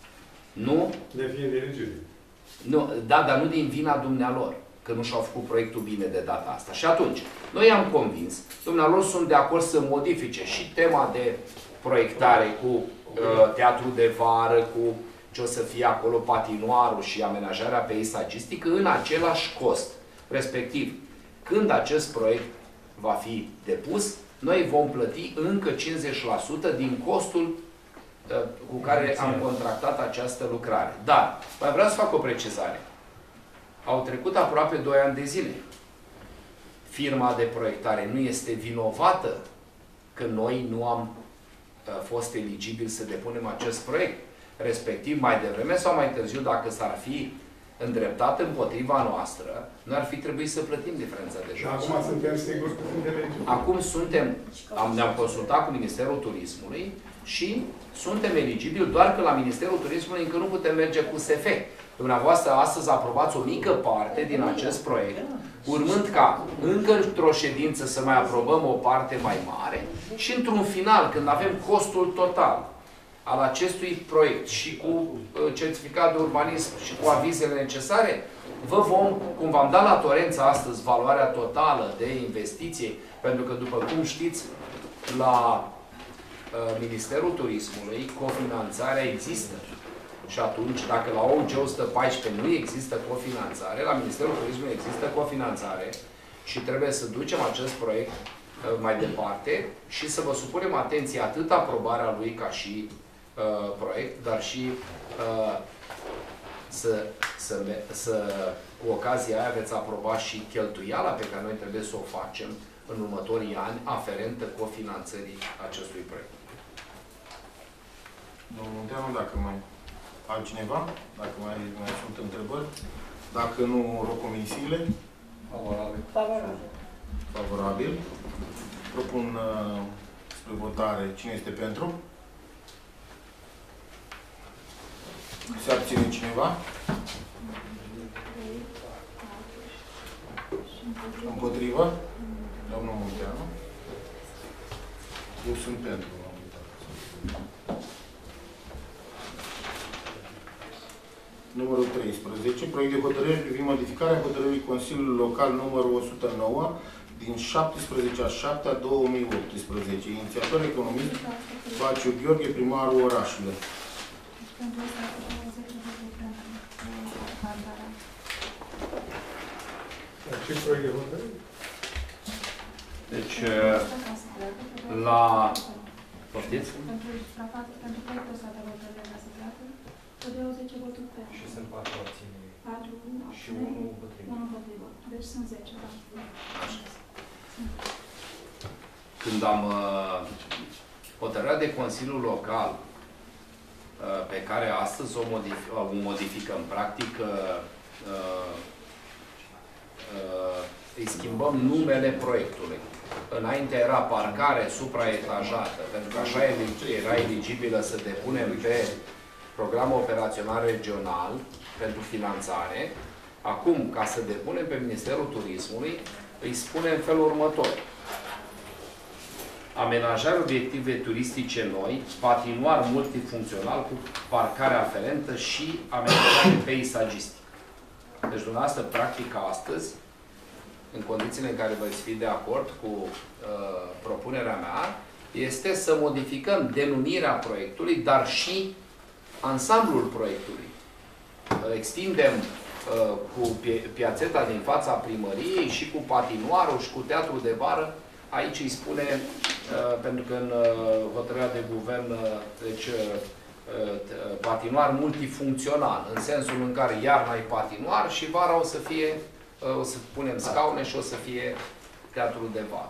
Nu? De fiind eligibil. Nu, da, dar nu din vina dumnealor, că nu și-au făcut proiectul bine de data asta. Și atunci, noi am convins, dumnealor sunt de acord să modifice și tema de proiectare cu uh, teatru de vară, cu ce o să fie acolo, patinoarul și amenajarea peisagistică, în același cost. Respectiv, când acest proiect va fi depus, noi vom plăti încă cincizeci la sută din costul uh, cu care am contractat această lucrare. Dar, mai vreau să fac o precizare. Au trecut aproape doi ani de zile. Firma de proiectare nu este vinovată că noi nu am uh, fost eligibili să depunem acest proiect. Respectiv, mai devreme sau mai târziu, dacă s-ar fi îndreptat împotriva noastră, nu ar fi trebuit să plătim diferența de jos. Acum suntem siguri că suntem eligibili. Acum suntem, am, ne-am consultat cu Ministerul Turismului și suntem eligibili, doar că la Ministerul Turismului încă nu putem merge cu S F. Dumneavoastră astăzi aprobați o mică parte din acest proiect, urmând ca încă într-o ședință să mai aprobăm o parte mai mare și într-un final, când avem costul total al acestui proiect și cu uh, certificat de urbanism și cu avizele necesare, vă vom, cum v-am dat la Torența astăzi, valoarea totală de investiție, pentru că, după cum știți, la uh, Ministerul Turismului, cofinanțarea există. Și atunci, dacă la O U G o sută paisprezece nu există cofinanțare, la Ministerul Turismului există cofinanțare și trebuie să ducem acest proiect uh, mai departe și să vă supunem atenție atât aprobarea lui ca și uh, proiect, dar și uh, să, să, să, cu ocazia aia veți aproba și cheltuiala pe care noi trebuie să o facem în următorii ani aferentă cofinanțării acestui proiect. Domnul Munteanu, dacă mai altcineva, dacă mai, mai sunt întrebări, dacă nu, rog comisiile. Favorabil. Favorabil. Favorabil. Propun uh, spre votare cine este pentru. Se abține cineva? Împotrivă? Domnul Munteanu. Eu sunt pentru. Numărul treisprezece. Proiect de hotărâre privind modificarea hotărârii Consiliului Local numărul o sută nouă din șaptesprezece a șaptea două mii optsprezece. Inițiator economist Baciu Gheorghe, primarul orașului. Ce proiect de hotărâre? Deci, la... Poftiți? Pentru proiectul ăsta de hotărâre ca să pleacă, dădeau zece voturi pe. Și sunt patru abțineri. patru, Și unul împotrivă. unul împotrivă. Deci sunt zece, da. Când am uh, hotărârea de Consiliul Local uh, pe care astăzi o, modific, o modificăm, practic uh, uh, uh, îi schimbăm numele proiectului. înainte era parcare supraetajată, pentru că așa era eligibilă să depunem pe programul operațional regional pentru finanțare. Acum, ca să depunem pe Ministerul Turismului, îi spune în felul următor. Amenajare obiective turistice noi, patinoar multifuncțional cu parcare aferentă și amenajare peisagistică. Deci, dumneavoastră, practic, astăzi, în condițiile în care veți fi de acord cu uh, propunerea mea, este să modificăm denumirea proiectului, dar și ansamblul proiectului. Uh, extindem uh, cu piațeta din fața primăriei și cu patinoarul și cu teatrul de vară. Aici îi spune, uh, pentru că în uh, hotărârea de guvern, uh, deci, uh, uh, patinoar multifuncțional, în sensul în care iarna e patinoar și vara o să fie, uh, o să punem scaune și o să fie teatrul de vară.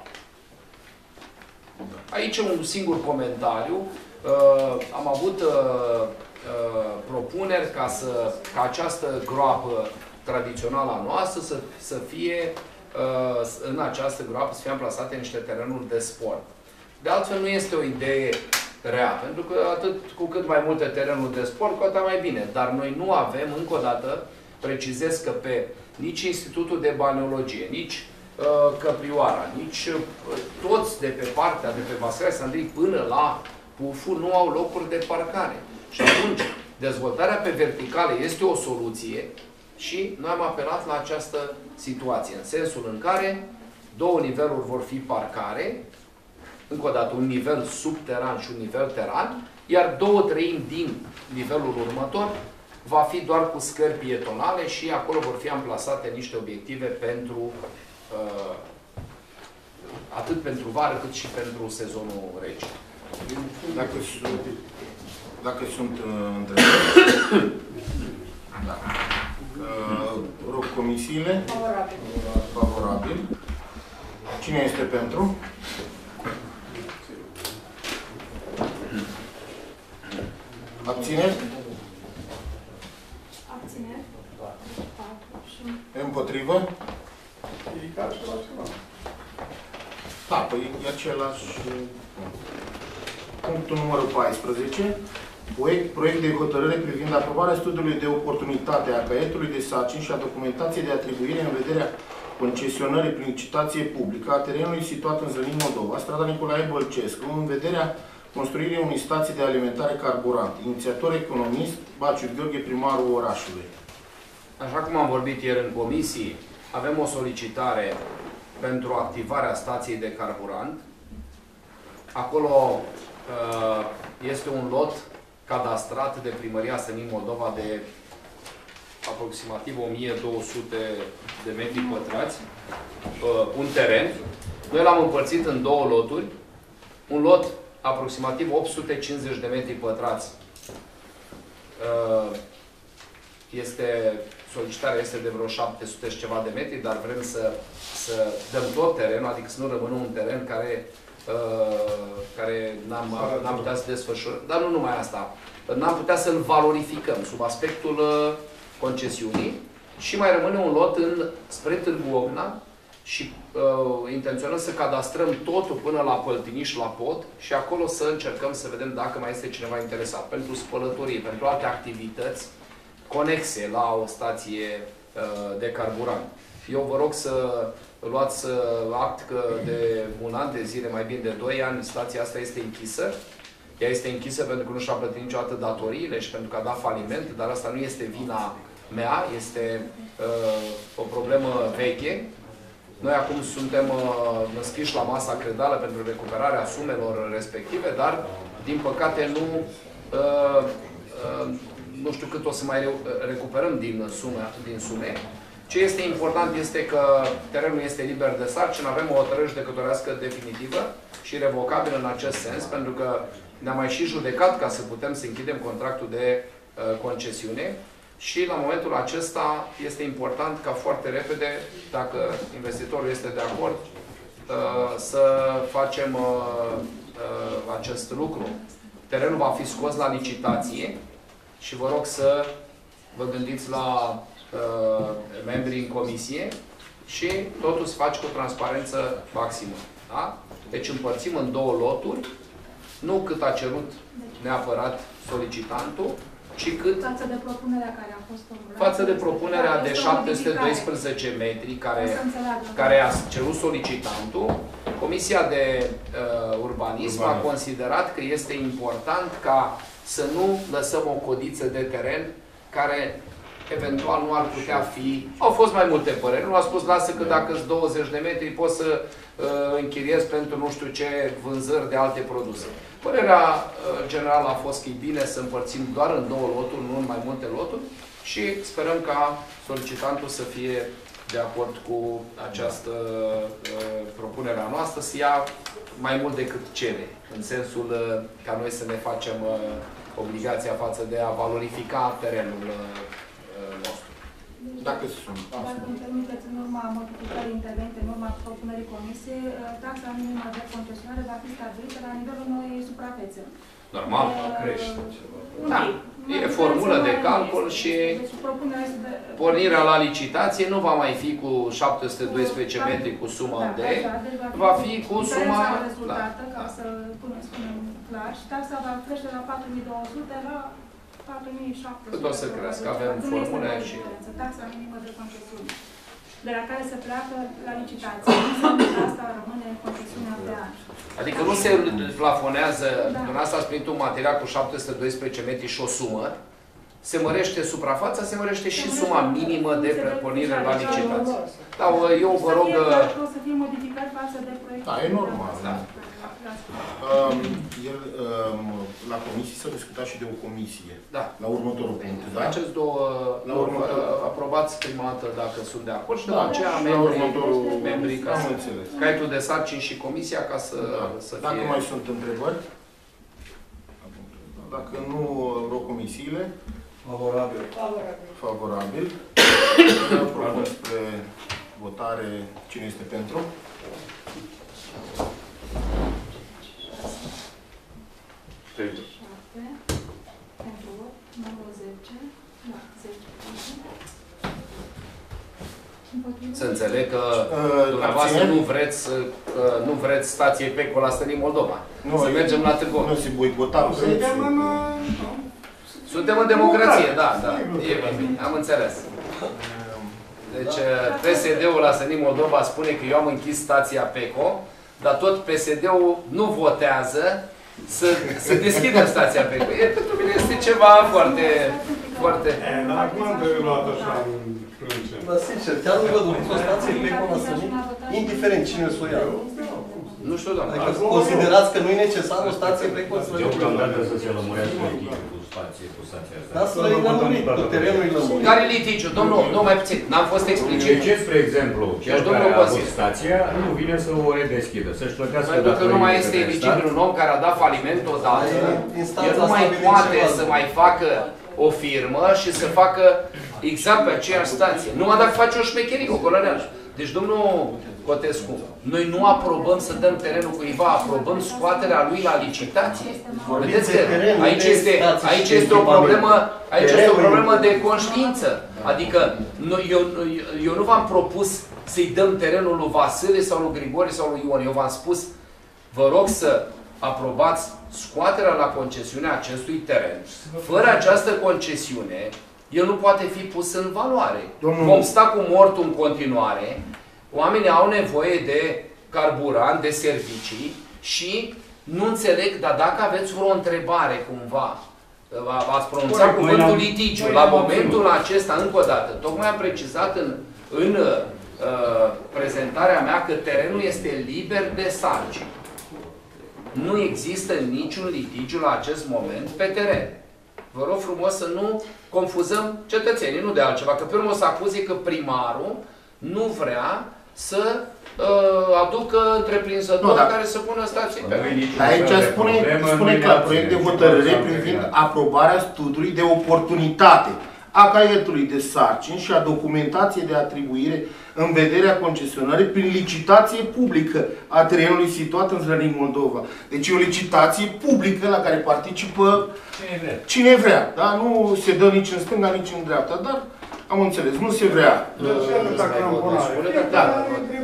Aici un singur comentariu. Uh, am avut uh, uh, propuneri ca, să, ca această groapă tradițională a noastră să, să fie în această groapă să fie amplasate niște terenuri de sport. De altfel, nu este o idee rea, pentru că atât cu cât mai multe terenuri de sport, cu atât mai bine. Dar noi nu avem, încă o dată, precizez că pe nici Institutul de Balneologie, nici uh, Căprioara, nici uh, toți de pe partea de pe Vasile Sandrii până la Pufu nu au locuri de parcare. Și atunci, dezvoltarea pe verticale este o soluție. Și noi am apelat la această situație, în sensul în care două niveluri vor fi parcare, încă o dată un nivel subteran și un nivel teran, iar două treimi din nivelul următor va fi doar cu scări pietonale și acolo vor fi amplasate niște obiective pentru uh, atât pentru vară cât și pentru sezonul rece. Dacă sunt, dacă sunt uh, întrebări, da. Uh, rog comisiile. Favorabil. Favorabil. Cine este pentru? Abțineri? Abțineri. Împotrivă? E ca același ceva. Da, păi e același. Punctul numărul paisprezece. Proiect, proiect de hotărâre privind aprobarea studiului de oportunitate a caietului de sarcini și a documentației de atribuire în vederea concesionării prin licitație publică a terenului situat în Zălin, Moldova, strada Nicolae Bălcescu, în vederea construirii unei stații de alimentare carburant. Inițiator economist, Baciu Gheorghe, primarul orașului. Așa cum am vorbit ieri în comisii, avem o solicitare pentru activarea stației de carburant. Acolo uh, este un lot cadastrat de Primăria Sănin Moldova de aproximativ o mie două sute de metri pătrați, uh, un teren. Noi l-am împărțit în două loturi. Un lot aproximativ opt sute cincizeci de metri pătrați. Uh, este, solicitarea este de vreo șapte sute și ceva de metri, dar vrem să, să dăm tot terenul, adică să nu rămână un teren care Uh, care n-am putea să desfășurăm, dar nu numai asta, n-am putea să-l valorificăm sub aspectul uh, concesiunii și mai rămâne un lot în, spre Târgu Ogna și uh, intenționăm să cadastrăm totul până la Păltiniș și la Pod și acolo să încercăm să vedem dacă mai este cineva interesat pentru spălătorie, pentru alte activități conexe la o stație uh, de carburant. Eu vă rog să luați act că de un an de zile, mai bine de doi ani, stația asta este închisă. Ea este închisă pentru că nu și-a plătit niciodată datoriile și pentru că a dat faliment, dar asta nu este vina mea, este uh, o problemă veche. Noi acum suntem uh, înscriși la masa credală pentru recuperarea sumelor respective, dar, din păcate, nu, uh, uh, nu știu cât o să mai recuperăm din sume. Din sume. Ce este important este că terenul este liber de sarcină, avem o hotărâre judecătorească definitivă și revocabilă în acest sens, pentru că ne-am mai și judecat ca să putem să închidem contractul de uh, concesiune și la momentul acesta este important ca foarte repede, dacă investitorul este de acord, uh, să facem uh, uh, acest lucru. Terenul va fi scos la licitație și vă rog să vă gândiți la membrii în comisie și totul se face cu transparență maximă. Da? Deci împărțim în două loturi, nu cât a cerut neapărat solicitantul, ci cât față de propunerea care a fost formulată. Față de propunerea de șapte sute doisprezece metri care, care a cerut solicitantul, Comisia de uh, Urbanism Urban. a considerat că este important ca să nu lăsăm o codiță de teren care eventual nu ar putea fi... Au fost mai multe păreri. Nu a spus, lasă că dacă sunt douăzeci de metri poți să uh, închiriezi pentru nu știu ce vânzări de alte produse. Părerea uh, generală a fost că e bine să împărțim doar în două loturi, nu în mai multe loturi și sperăm ca solicitantul să fie de acord cu această uh, propunere a noastră, să ia mai mult decât cere, în sensul uh, ca noi să ne facem uh, obligația față de a valorifica terenul uh, nostru. Dacă sunt. Dacă îmi permiteți, în urma modificării intervenite, în urma propunerii comisiei, taxa minimă de concesionare va fi stabilită la nivelul unei suprafețe. Normal, crește. Da, e formulă de calcul și pornirea la licitație nu va mai fi cu șapte sute doisprezece metri cu suma D, va fi cu suma... Ca să spunem clar, și taxa va crește la patru mii două sute la patru mii șapte sute. Cât o să crească? Avem formule și... Taxa minimă de concesiune, de la care se pleacă la licitație. Înseamnă că asta rămâne în concesiunea pe an. Adică nu se plafonează, da. Dumneavoastră ați primit un material cu șapte sute doisprezece metri și o sumă, se mărește suprafața, se mărește și suma minimă de pornire la licitație. Da, eu vă rog... O să fie modificat față de proiect. Da, e normal. Da. Um, el, um, la comisie s-a discutat și de o comisie. Da. La următorul punct, da? Acest două la următor... aprobați prima dată dacă sunt de acord și după da, aceea și membrii, următorul... membrii ca să... Caietul de sarcini și comisia ca să, da. să Dacă fie... mai sunt întrebări? Dacă nu, rog comisiile. Favorabil. Favorabil. Propun spre votare cine este pentru. Pentru. Pentru numărul zece. Da, zece. Să înțeleg că uh, dumneavoastră nu vreți, uh, nu vreți stație P E C O la Stării Moldova. Nu, să mergem la Târgu. Nu se boicota. Suntem în... Suntem în democrație, da, da. E bine, am înțeles. Deci P S D-ul la Stării Moldova spune că eu am închis stația P E C O, dar tot P S D-ul nu votează să, să deschidă stația P E C O. E, pentru mine este ceva foarte... foarte... E, dar acum am luat așa în frânce. Dar sincer, chiar nu văd o stație P E C O la Sănit, indiferent cine s-o ia. Nu știu, doamne. Adică considerați că nu e necesar o stație P E C O? Deocamdată să se lămurească cu stație, cu stația asta. Da, să le lămurit, cu terenul lămurit. Care litigiu? Domnul, nu mai puțin, n-am fost explicit. De ce, spre exemplu, cel care a avut stația nu vine să o redeschidă, să-și plătească pentru că nu mai este eligibil un om care a dat faliment odată, el nu mai poate să mai facă o firmă și să facă exact pe aceeași stație. Numai dacă face o șmecherie, o colăreală. Deci, domnul Cotescu, noi nu aprobăm să dăm terenul cuiva, aprobăm scoaterea lui la licitație. Vedeți că aici este, aici este o problemă, aici este o problemă de conștiință. Adică eu, eu nu v-am propus să-i dăm terenul lui Vasile sau lui Grigore sau lui Ion. Eu v-am spus, vă rog să aprobați scoaterea la concesiune a acestui teren. Fără această concesiune, el nu poate fi pus în valoare. Domnul... Vom sta cu mortul în continuare. Oamenii au nevoie de carburant, de servicii și nu înțeleg, dar dacă aveți vreo întrebare cumva, v-ați pronunțat cuvântul litigiu, la momentul acesta, încă o dată, tocmai am precizat în, în uh, prezentarea mea că terenul este liber de sarcini. Nu există niciun litigiu la acest moment pe teren. Vă rog frumos să nu confuzăm cetățenii, nu de altceva, că pe urmă o să acuze că primarul nu vrea să uh, aducă întreprinzători no, care să pună stații pe Dar aici spune, spune clar, proiect de hotărâre privind aprobarea studiului de oportunitate a caietului de sarcini și a documentației de atribuire în vederea concesionării prin licitație publică a terenului situat în Zlănii Moldova. Deci e o licitație publică la care participă cine vrea. Cine vrea, da? Nu se dă nici în stânga, nici în dreapta, dar Am înțeles, nu se vrea. Da.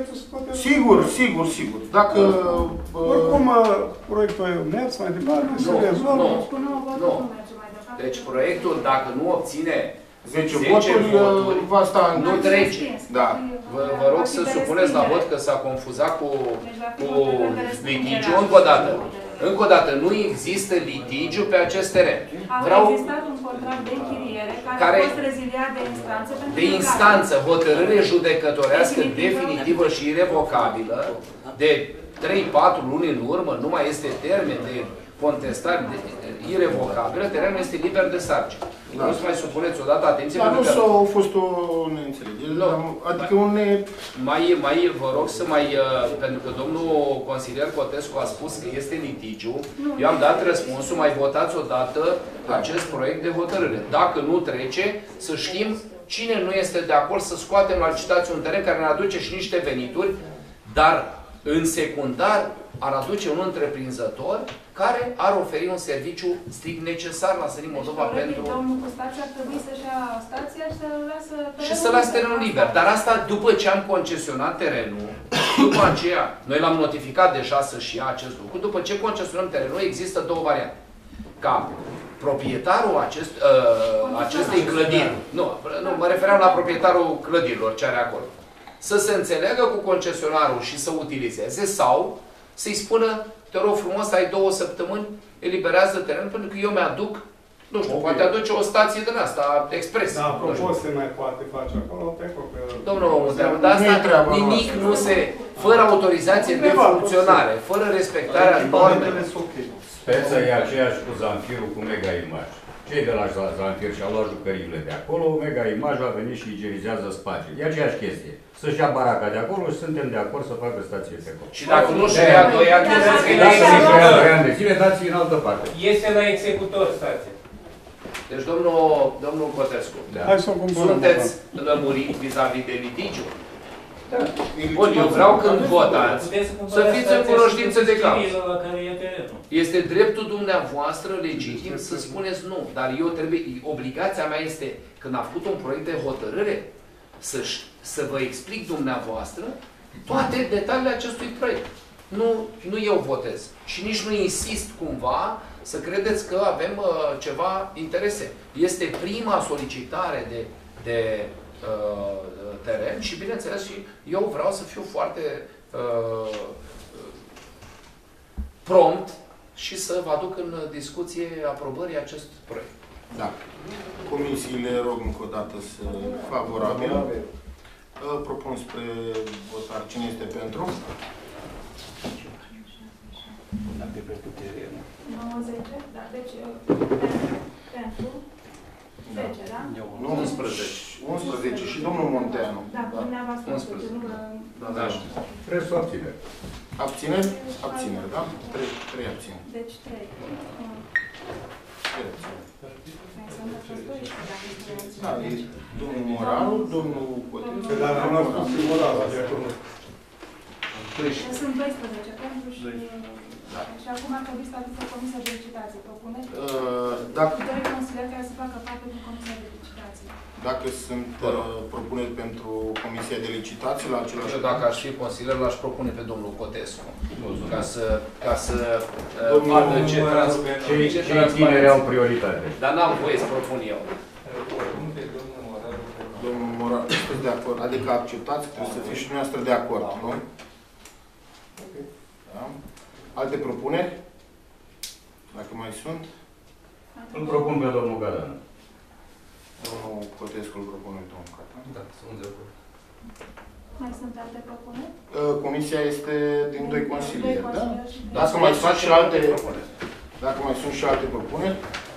Sigur, sigur, sigur. Dacă... Oricum, proiectul e mers mai departe, se rezolvă. Nu. Deci proiectul, dacă nu obține zece voturi, va sta în... Nu trece. Da. Vă, vă rog să supuneți la vot că s-a confuzat cu, cu litigiu. Încă o dată. Încă o dată, nu există litigiu pe acest teren. Vreau... A existat un contract de închiriere care, care a fost reziliat de instanță. De instanță, hotărâre judecătorească definitivă și irrevocabilă de trei patru luni în urmă, nu mai este termen de contestare de, irrevocabilă, terenul este liber de sarcină. Da. Nu să mai supuneți odată atenție. Dar nu s-a fost o neînțelegere. No. Adică un ne... Mai, mai vă rog să mai... Pentru că domnul consilier Cotescu a spus că este litigiu. Nu. Eu am dat răspunsul, mai votați odată acest proiect de hotărâre. Dacă nu trece, să știm cine nu este de acord să scoatem la licitație un teren care ne aduce și niște venituri, dar în secundar ar aduce un întreprinzător care ar oferi un serviciu strict necesar la Sării Moldova deci, pentru... Domnul cu stația ar trebui să-și ia stația și să lasă terenul și să lasă terenul liber. Dar asta după ce am concesionat terenul, după aceea, noi l-am notificat deja să-și ia acest lucru, după ce concesionăm terenul, există două variante. Ca proprietarul acest, uh, acestei clădiri, nu, nu, mă refeream la proprietarul clădirilor ce are acolo, să se înțeleagă cu concesionarul și să utilizeze sau să-i spună, te rog frumos, ai două săptămâni, eliberează teren, pentru că eu mi-aduc, nu știu, okay. Poate aduce o stație din asta, expres. Da, apropo, se mai poate face acolo, pe acolo. Domnul Munteanu, dar asta nimic nu se, fără autorizație de funcționare, fără respectarea normelor. Speța e aceeași cu Zanfirul, cu Mega Image. Cei de la Zanfir și-au luat jucăriile de acolo, Mega Image va veni și igienizează spațiul. E aceeași chestie. Să-și ia baraca de acolo și suntem de acord să facă stație pe acolo. Și dacă nu și-o ia doi ani, trebuie să-i doi ani de zile, dați-i în altă parte. Este la executor stație. Deci, domnul, domnul Cotescu, da. Sunteți lămurit vis-a-vis de litigiu? Da. Bun, eu vreau când votați să fiți în cunoștință de cauză. Este dreptul dumneavoastră legitim să spuneți nu, dar eu trebuie, obligația mea este, când am făcut un proiect de hotărâre, să, să vă explic dumneavoastră toate detaliile acestui proiect. Nu, nu eu votez. Și nici nu insist cumva să credeți că avem uh, ceva interese. Este prima solicitare de, de uh, teren și, bineînțeles, și eu vreau să fiu foarte uh, prompt și să vă aduc în discuție aprobării acest proiect. Da. Comisiile rog încă o dată să favorabil. Propun spre votare. Cine este pentru? Dacă e pentru terenul. nouăzeci, da, deci pentru zece, da? Nu, unsprezece. unsprezece și domnul Munteanu. Da, dumneavoastră unsprezece, nu da, da. Trebuie să abțineri. Abțineri? Abțineri, da? trei abțineri. Deci trei. trei abțineri. Da, e domnul Moraru, domnul Cotescu. Dar nu am spus că Moraru, de acolo. Sunt doisprezece pentru și... Da. Și acum ar trebui statută Comisia de Licitație. Propuneți? Uh, dacă... Doi consilieri care să facă parte din Comisia de Licitație. Dacă sunt uh, propuneri pentru Comisia de Licitație la același... Eu dacă aș fi consilier, l-aș propune pe domnul Cotescu. Ca să... Ca să uh, vadă ce transparență. Cei tineri au prioritate. Dar n-am voie să propun eu. Domnul Moraru, sunteți de acord? Adică acceptați, trebuie să fiți și dumneavoastră de acord, nu? Da. Alte propuneri? Dacă mai sunt? Îl propun pe domnul Gadan. Domnul Cotescu îl propune domnul Gadan. Da, sunt de acord. Mai sunt alte propuneri? Comisia este din doi consilieri, da? Dacă mai sunt și alte propuneri. Dacă mai sunt și alte propuneri?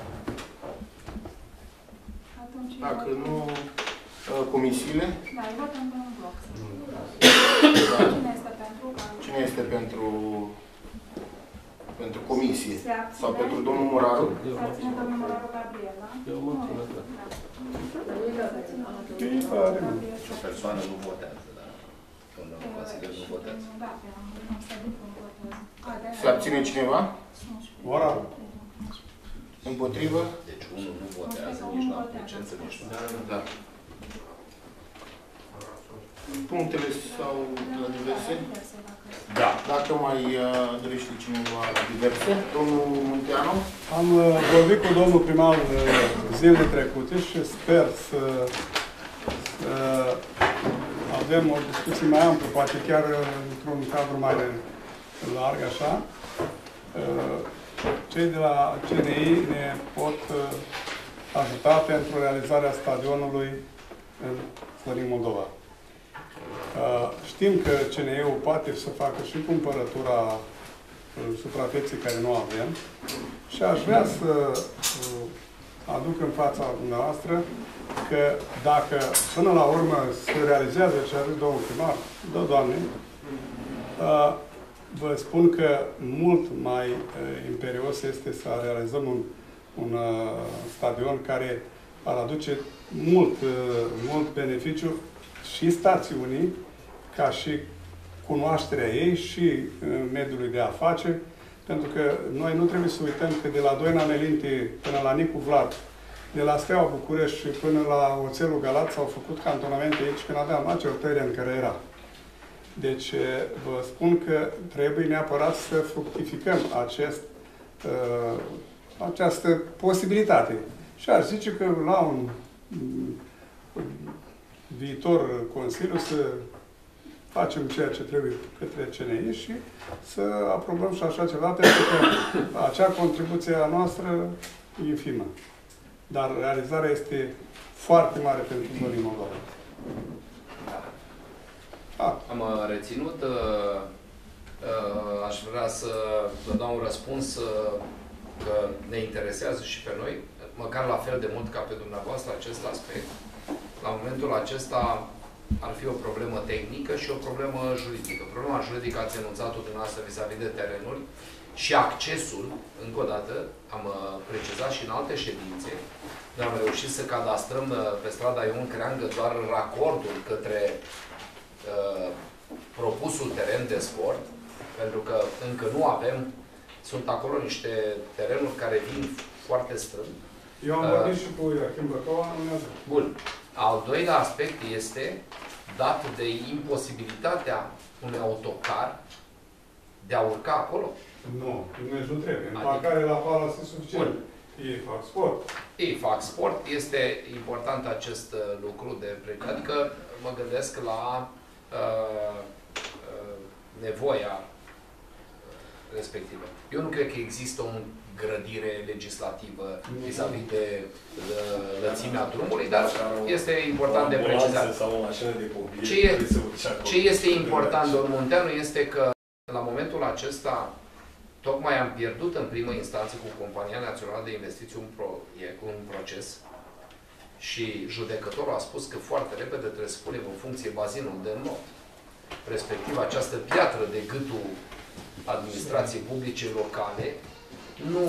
Dacă nu, comisiile? Da, eu votăm pe un bloc. Cine este pentru? Cine este pentru, pentru comisie? Sau pentru domnul Moraru? Se abține domnul Moraru Gabriel, da? Eu mă ținut, da. O persoană nu votează, da? Domnul consilier nu votează. Da, am stabilit că nu votează. Se abține cineva? Moraru. Împotrivă? Deci unul nu votează nici la licență, nici la... Da. punctele sau la diverse? Da. Dacă mai uh, dorește cineva la diverse. Domnul Munteanu? Am uh, vorbit cu domnul primar uh, zilele trecute și sper să uh, avem o discuție mai amplă, poate chiar uh, într-un cadru mai larg, așa. Uh, cei de la C N I ne pot uh, ajuta pentru realizarea stadionului în Slănin Moldova. Uh, știm că C N I-ul poate să facă și cumpărătura uh, suprafeței care nu avem și aș vrea să uh, aduc în fața dumneavoastră că dacă până la urmă se realizează ce a zis domnul primar, da, Doamne, uh, vă spun că mult mai uh, imperios este să realizăm un, un uh, stadion care ar aduce mult, uh, mult beneficiu și stațiunii, ca și cunoașterea ei și uh, mediului de afaceri, pentru că noi nu trebuie să uităm că de la Doina Melinte până la Nicu Vlad, de la Steaua București și până la Oțelul Galat s-au făcut cantonamente aici când aveam acel teren care era. Deci vă spun că trebuie neapărat să fructificăm acest, uh, această posibilitate. Și aș zice că la un um, viitor Consiliu să facem ceea ce trebuie către C N I și să aprobăm și așa ceva, pentru că acea contribuție a noastră e infimă. Dar realizarea este foarte mare pentru Slănin Moldova. Ah. Am reținut, uh, uh, aș vrea să vă dau un răspuns uh, că ne interesează și pe noi, măcar la fel de mult ca pe dumneavoastră acest aspect. La momentul acesta ar fi o problemă tehnică și o problemă juridică. Problema juridică ați enunțat-o dumneavoastră vis-a-vis de terenuri și accesul, încă o dată, am precizat și în alte ședințe. Noi am reușit să cadastrăm pe strada Ion Creangă doar racordul către uh, propusul teren de sport, pentru că încă nu avem, sunt acolo niște terenuri care vin foarte strâmb. Eu am vorbit uh, și cu Iachim Băcău. Bun. Al doilea aspect este dat de imposibilitatea unui autocar de a urca acolo. Nu, nici nu trebuie. Adică, parcare la Palace e suficient. Bun. Ei fac sport. Ei fac sport. Este important acest lucru de precizat. Adică mă gândesc la uh, uh, nevoia respectivă. Eu nu cred că există o grădire legislativă vis-a-vis de lățimea drumului, dar este important de precizat. Ce, e, ce este important, domnul Munteanu, este că la momentul acesta tocmai am pierdut în primă instanță cu Compania Națională de Investiții un, pro, un proces și judecătorul a spus că foarte repede trebuie să punem în funcție bazinul de nou. Respectiv această piatră de gâtul administrației publice locale nu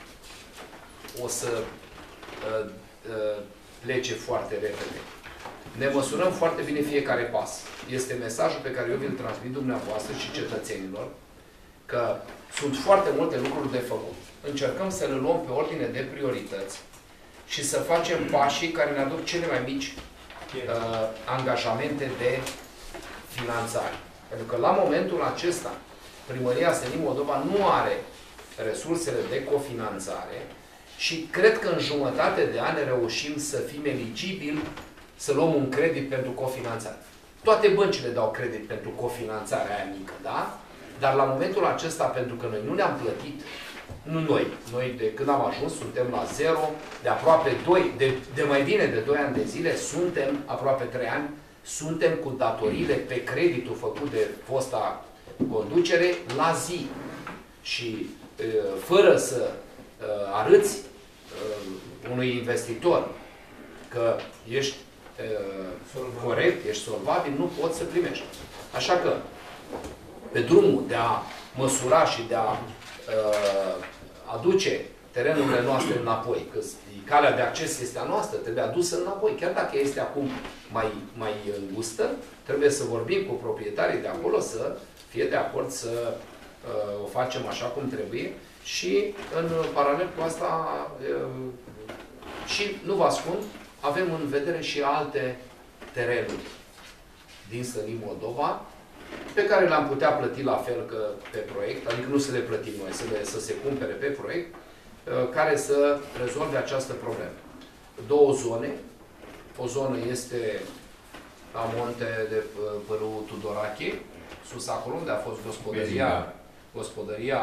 o să uh, uh, plece foarte repede. Ne măsurăm foarte bine fiecare pas. Este mesajul pe care eu vi-l transmit dumneavoastră și cetățenilor, că sunt foarte multe lucruri de făcut. Încercăm să le luăm pe ordine de priorități și să facem pașii care ne aduc cele mai mici uh, angajamente de finanțare. Pentru că la momentul acesta Primăria Slănin Moldova nu are resursele de cofinanțare și cred că în jumătate de ani reușim să fim eligibili să luăm un credit pentru cofinanțare. Toate băncile dau credit pentru cofinanțarea aia mică, da? Dar la momentul acesta, pentru că noi nu ne-am plătit, nu noi, noi de când am ajuns suntem la zero, de aproape doi, de, de mai bine de doi ani de zile, suntem, aproape trei ani, suntem cu datoriile pe creditul făcut de fosta conducere la zi. Și fără să arăți unui investitor că ești corect, ești solvabil, nu poți să primești. Așa că, pe drumul de a măsura și de a aduce terenurile noastre înapoi, că calea de acces este a noastră, trebuie adusă înapoi. Chiar dacă este acum mai, mai îngustă, trebuie să vorbim cu proprietarii de acolo să fie de acord să uh, o facem așa cum trebuie și în paralel cu asta uh, și, nu vă ascund, avem în vedere și alte terenuri din Slănin Moldova, pe care le-am putea plăti la fel că pe proiect, adică nu să le plătim noi, să, le, să se cumpere pe proiect, care să rezolve această problemă. Două zone. O zonă este la munte de Părul Tudorache, sus acolo, unde a fost gospodăria, gospodăria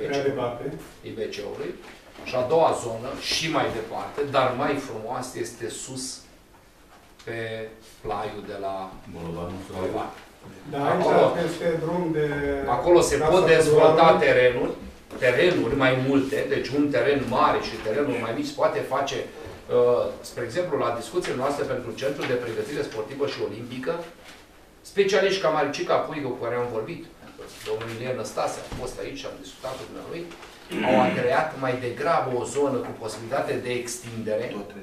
I B C-ului. Și a doua zonă, și mai departe, dar mai frumoasă, este sus pe plaiul de la Bolovan. Da, aici acolo, peste drum de... acolo se pot dezvolta terenuri, terenuri mai multe, deci un teren mare și terenuri mai mici poate face, uh, spre exemplu, la discuțiile noastre pentru Centrul de Pregătire Sportivă și Olimpică, specialiști ca Maricica Puigă, cu care am vorbit, domnul Ilie Năstase a fost aici și am discutat cu dumnealui, au agreat mai degrabă o zonă cu posibilitate de extindere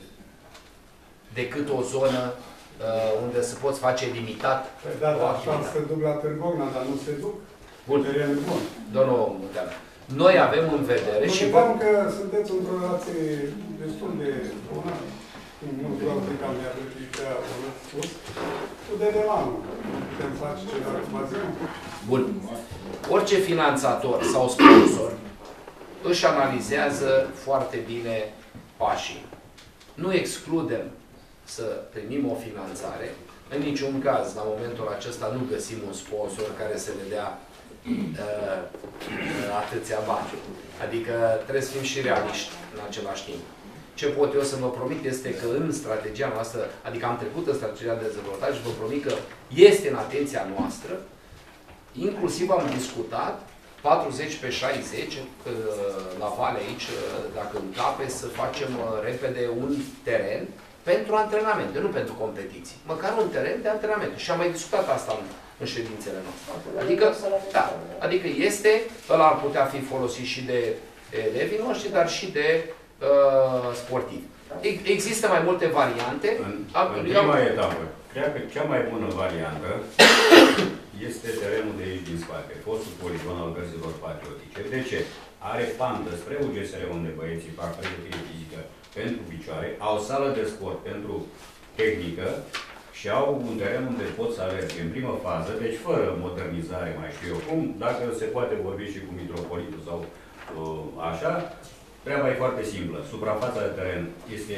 decât o zonă uh, unde se poți face limitat. Păi da, dar așa se duc la Târgovna, dar nu se duc. Bun. Bun. Domnul Munteanu, noi avem în vedere nu și... vă... că sunteți într-o relație destul de bună, nu vreau să cam de avertiția spus, cu D D M-ul. Putem face ceva cu bazinul? Bun. Orice finanțator sau sponsor își analizează foarte bine pașii. Nu excludem să primim o finanțare. În niciun caz, la momentul acesta, nu găsim un sponsor care să ne dea uh, atâția bani. Adică trebuie să fim și realiști în același timp. Ce pot eu să vă promit este că în strategia noastră, adică am trecut în strategia de dezvoltare și vă promit că este în atenția noastră, inclusiv am discutat patruzeci pe șaizeci, la Vale aici, dacă încape, să facem repede un teren pentru antrenamente, nu pentru competiții. Măcar un teren de antrenamente. Și am mai discutat asta în, în ședințele noastre. Adică, da, adică este, ăla ar putea fi folosit și de elevii noștri, dar și de uh, sportivi. Există mai multe variante. În, în prima etapă, cred că cea mai bună variantă este terenul de aici din spate, fostul poligon al gărzilor patriotice. De ce? Are pantă spre U G S R, unde băieții fac pregătire fizică pentru picioare, au sală de sport pentru tehnică și au un teren unde pot să alerge în primă fază, deci fără modernizare, mai știu eu cum, dacă se poate vorbi și cu mitropolitul sau uh, așa, treaba e foarte simplă. Suprafața de teren este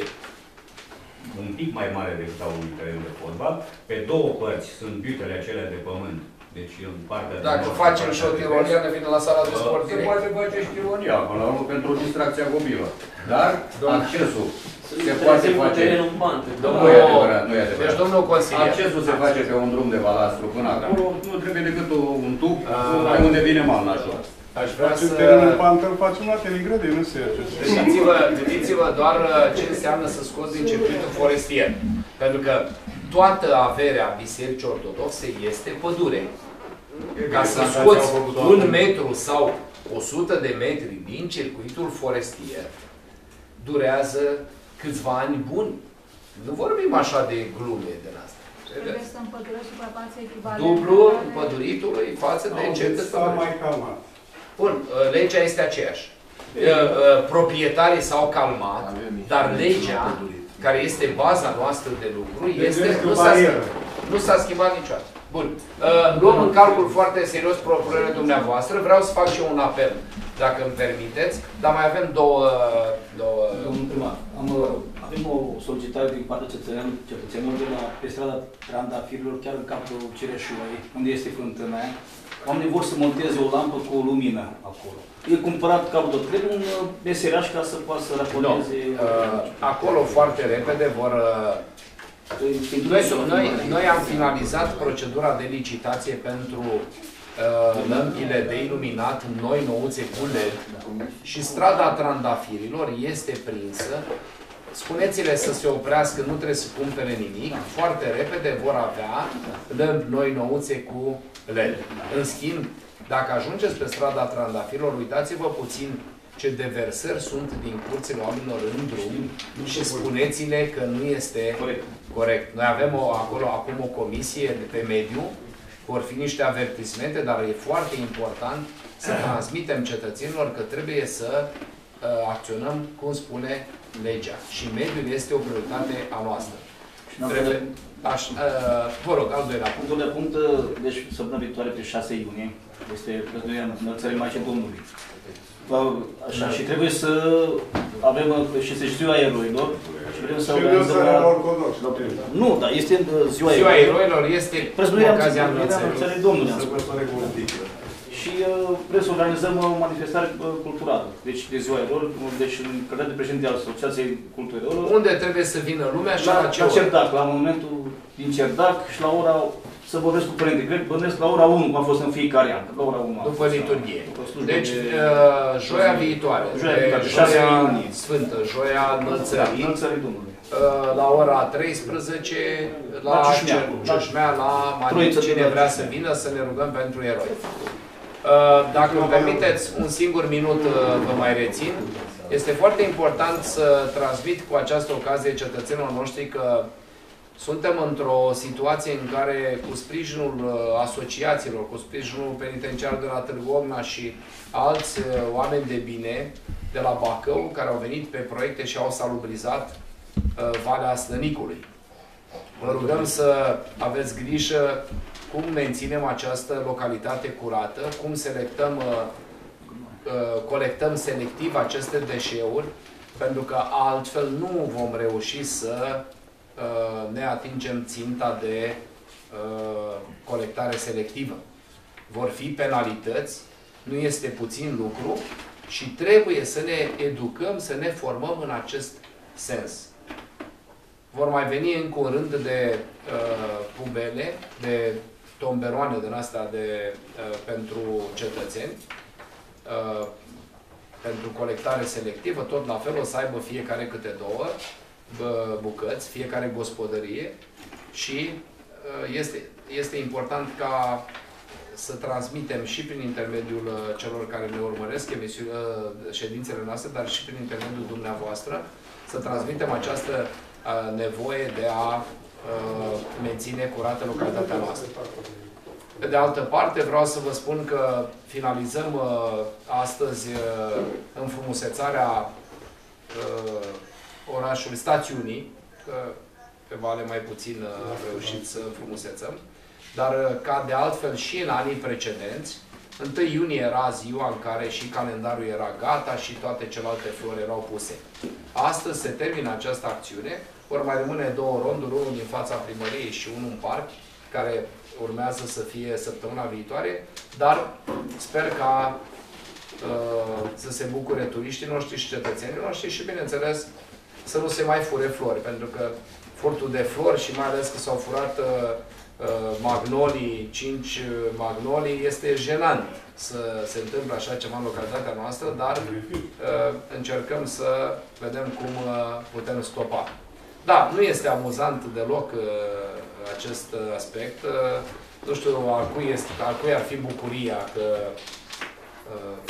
un pic mai mare decât a unui teren de fotbal. Pe două părți sunt biutele acelea de pământ. Deci în partea Dacă de facem și o tironiană, vine la sala de sport direct. Se poate face și tironia, până la urmă, pentru distracția copilă. Dar accesul se poate face... Nu e adevărat, nu e adevărat. Deci, domnul consilier... Accesul se face pe un drum de balastru până acolo. Nu trebuie decât un tub, mai unde vine malnașul. Aș vrea să... Terenul pantă îl facem la Teligrade, nu se Gândiți-vă, gândiți-vă doar ce înseamnă să scoți din circuitul forestier. Pentru că toată averea Bisericii Ortodoxe este pădure. Ca să scoți un metru sau o sută de metri din circuitul forestier, durează câțiva ani buni. Nu vorbim așa de glume din asta. Trebuie să împădurești suprafața echivalentă. Dublu împăduritului față de ce cât mai calmat. Bun, legea este aceeași. Proprietarii s-au calmat, dar legea, care este baza noastră de lucru, este, nu s-a schimbat niciodată. Bun. Luăm în calcul foarte serios propunerea dumneavoastră. Vreau să fac și eu un apel, dacă îmi permiteți, dar mai avem două... două... Domnul primar, am, avem o solicitare din partea cetățenilor de la pe strada Trandafirilor, chiar în capul Cireșului, unde este fântâna aia. Oamenii vor să monteze o lampă cu o lumină acolo. E cumpărat capul tot. Trebuie un meseriaș ca să poată să raporteze... No. Uh, acolo foarte repede vor... Noi, noi, noi am finalizat procedura de licitație pentru uh, lămpile de iluminat noi nouțe cu L E D și strada Trandafirilor este prinsă. Spuneți-le să se oprească, nu trebuie să cumpere nimic. Foarte repede vor avea lămpi noi nouțe cu L E D. În schimb, dacă ajungeți pe strada Trandafirilor, uitați-vă puțin ce deversări sunt din curțile oamenilor în drum și spuneți-le că nu este corect. corect. Noi avem o, acolo acum o comisie de pe mediu, vor fi niște avertismente, dar e foarte important să transmitem cetățenilor că trebuie să uh, acționăm cum spune legea. Și mediul este o prioritate a noastră. Trebuie... Aș, uh, vă rog, al doilea punct. Al doilea punct, deci săptămâna viitoare pe șase iunie, este prăznuirea înălțării Maicii Domnului. Așa, și trebuie să avem și să ziua eroilor și vrem să organizăm la... Nu, dar este ziua eroilor. Ziua eroilor este ocazia înălțării Domnului. Și uh, vrem să organizăm o manifestare uh, culturală. Deci de ziua eroilor, deci în calitate de președinte al Asociației Culturii Eroilor. Unde trebuie să vină lumea și la, la ce la ora? Cerdac, la momentul din Cerdac și la ora, să vorbesc cu părinte, cred, bănesc la ora unu, cum a fost în fiecare an, la ora unu. După liturghie. Deci, de... uh, joia viitoare, joia, viitoare, joia Sfântă, joia Înălțării, Înălțării Domnului. Uh, la ora treisprezece, la, la Ciușmea, la Mani, cine vrea să vină, să ne rugăm pentru eroi. Dacă îmi permiteți un singur minut, vă mai rețin. Este foarte important să transmit cu această ocazie cetățenilor noștri că suntem într-o situație în care, cu sprijinul asociațiilor, cu sprijinul penitenciarului de la Târgu Ogna și alți oameni de bine de la Bacău, care au venit pe proiecte și au salubrizat Valea Slănicului. Vă rugăm să aveți grijă cum menținem această localitate curată, cum selectăm, colectăm selectiv aceste deșeuri, pentru că altfel nu vom reuși să ne atingem ținta de colectare selectivă. Vor fi penalități, nu este puțin lucru și trebuie să ne educăm, să ne formăm în acest sens. Vor mai veni încă un rând de uh, pubele, de tomberoane din astea de, uh, pentru cetățeni, uh, pentru colectare selectivă, tot la fel o să aibă fiecare câte două uh, bucăți, fiecare gospodărie și uh, este, este important ca să transmitem și prin intermediul uh, celor care ne urmăresc emisiuni, uh, ședințele noastre, dar și prin intermediul dumneavoastră, să transmitem această nevoie de a uh, menține curată localitatea noastră. Pe de altă parte, vreau să vă spun că finalizăm uh, astăzi uh, înfrumusețarea uh, orașului, stațiunii, că pe Vale mai puțin uh, am reușit să înfrumusețăm, dar uh, ca de altfel și în anii precedenți, întâi iunie era ziua în care și calendarul era gata și toate celelalte flori erau puse. Astăzi se termină această acțiune, vor mai rămâne două ronduri, unul din fața primăriei și unul în parc, care urmează să fie săptămâna viitoare, dar sper ca uh, să se bucure turiștii noștri și cetățenii noștri și, bineînțeles, să nu se mai fure flori, pentru că furtul de flori și mai ales că s-au furat uh, magnolii, cinci magnolii, este jenant să se întâmple așa ceva în localitatea noastră, dar uh, încercăm să vedem cum uh, putem stopa. Da, nu este amuzant deloc uh, acest aspect. Uh, nu știu al cui, este, al cui ar fi bucuria că uh,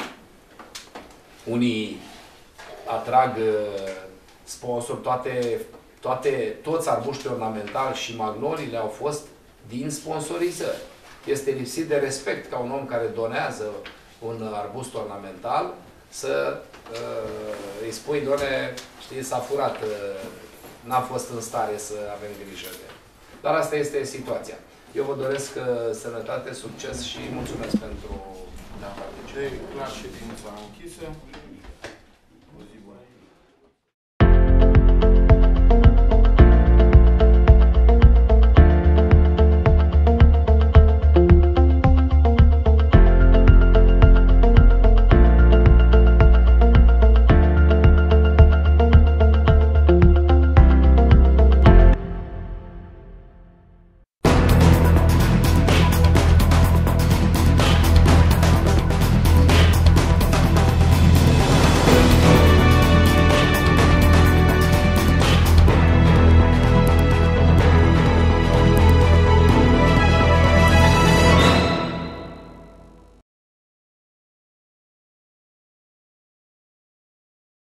unii atrag uh, sponsor, toate, toate, toți arbuștii ornamentali și magnoliile au fost din sponsorizări. Este lipsit de respect ca un om care donează un arbust ornamental să uh, îi spui, doamne, știi, s-a furat, uh, n-am fost în stare să avem grijă de el. Dar asta este situația. Eu vă doresc uh, sănătate, succes și mulțumesc pentru... Da, deci, la ședința închisă.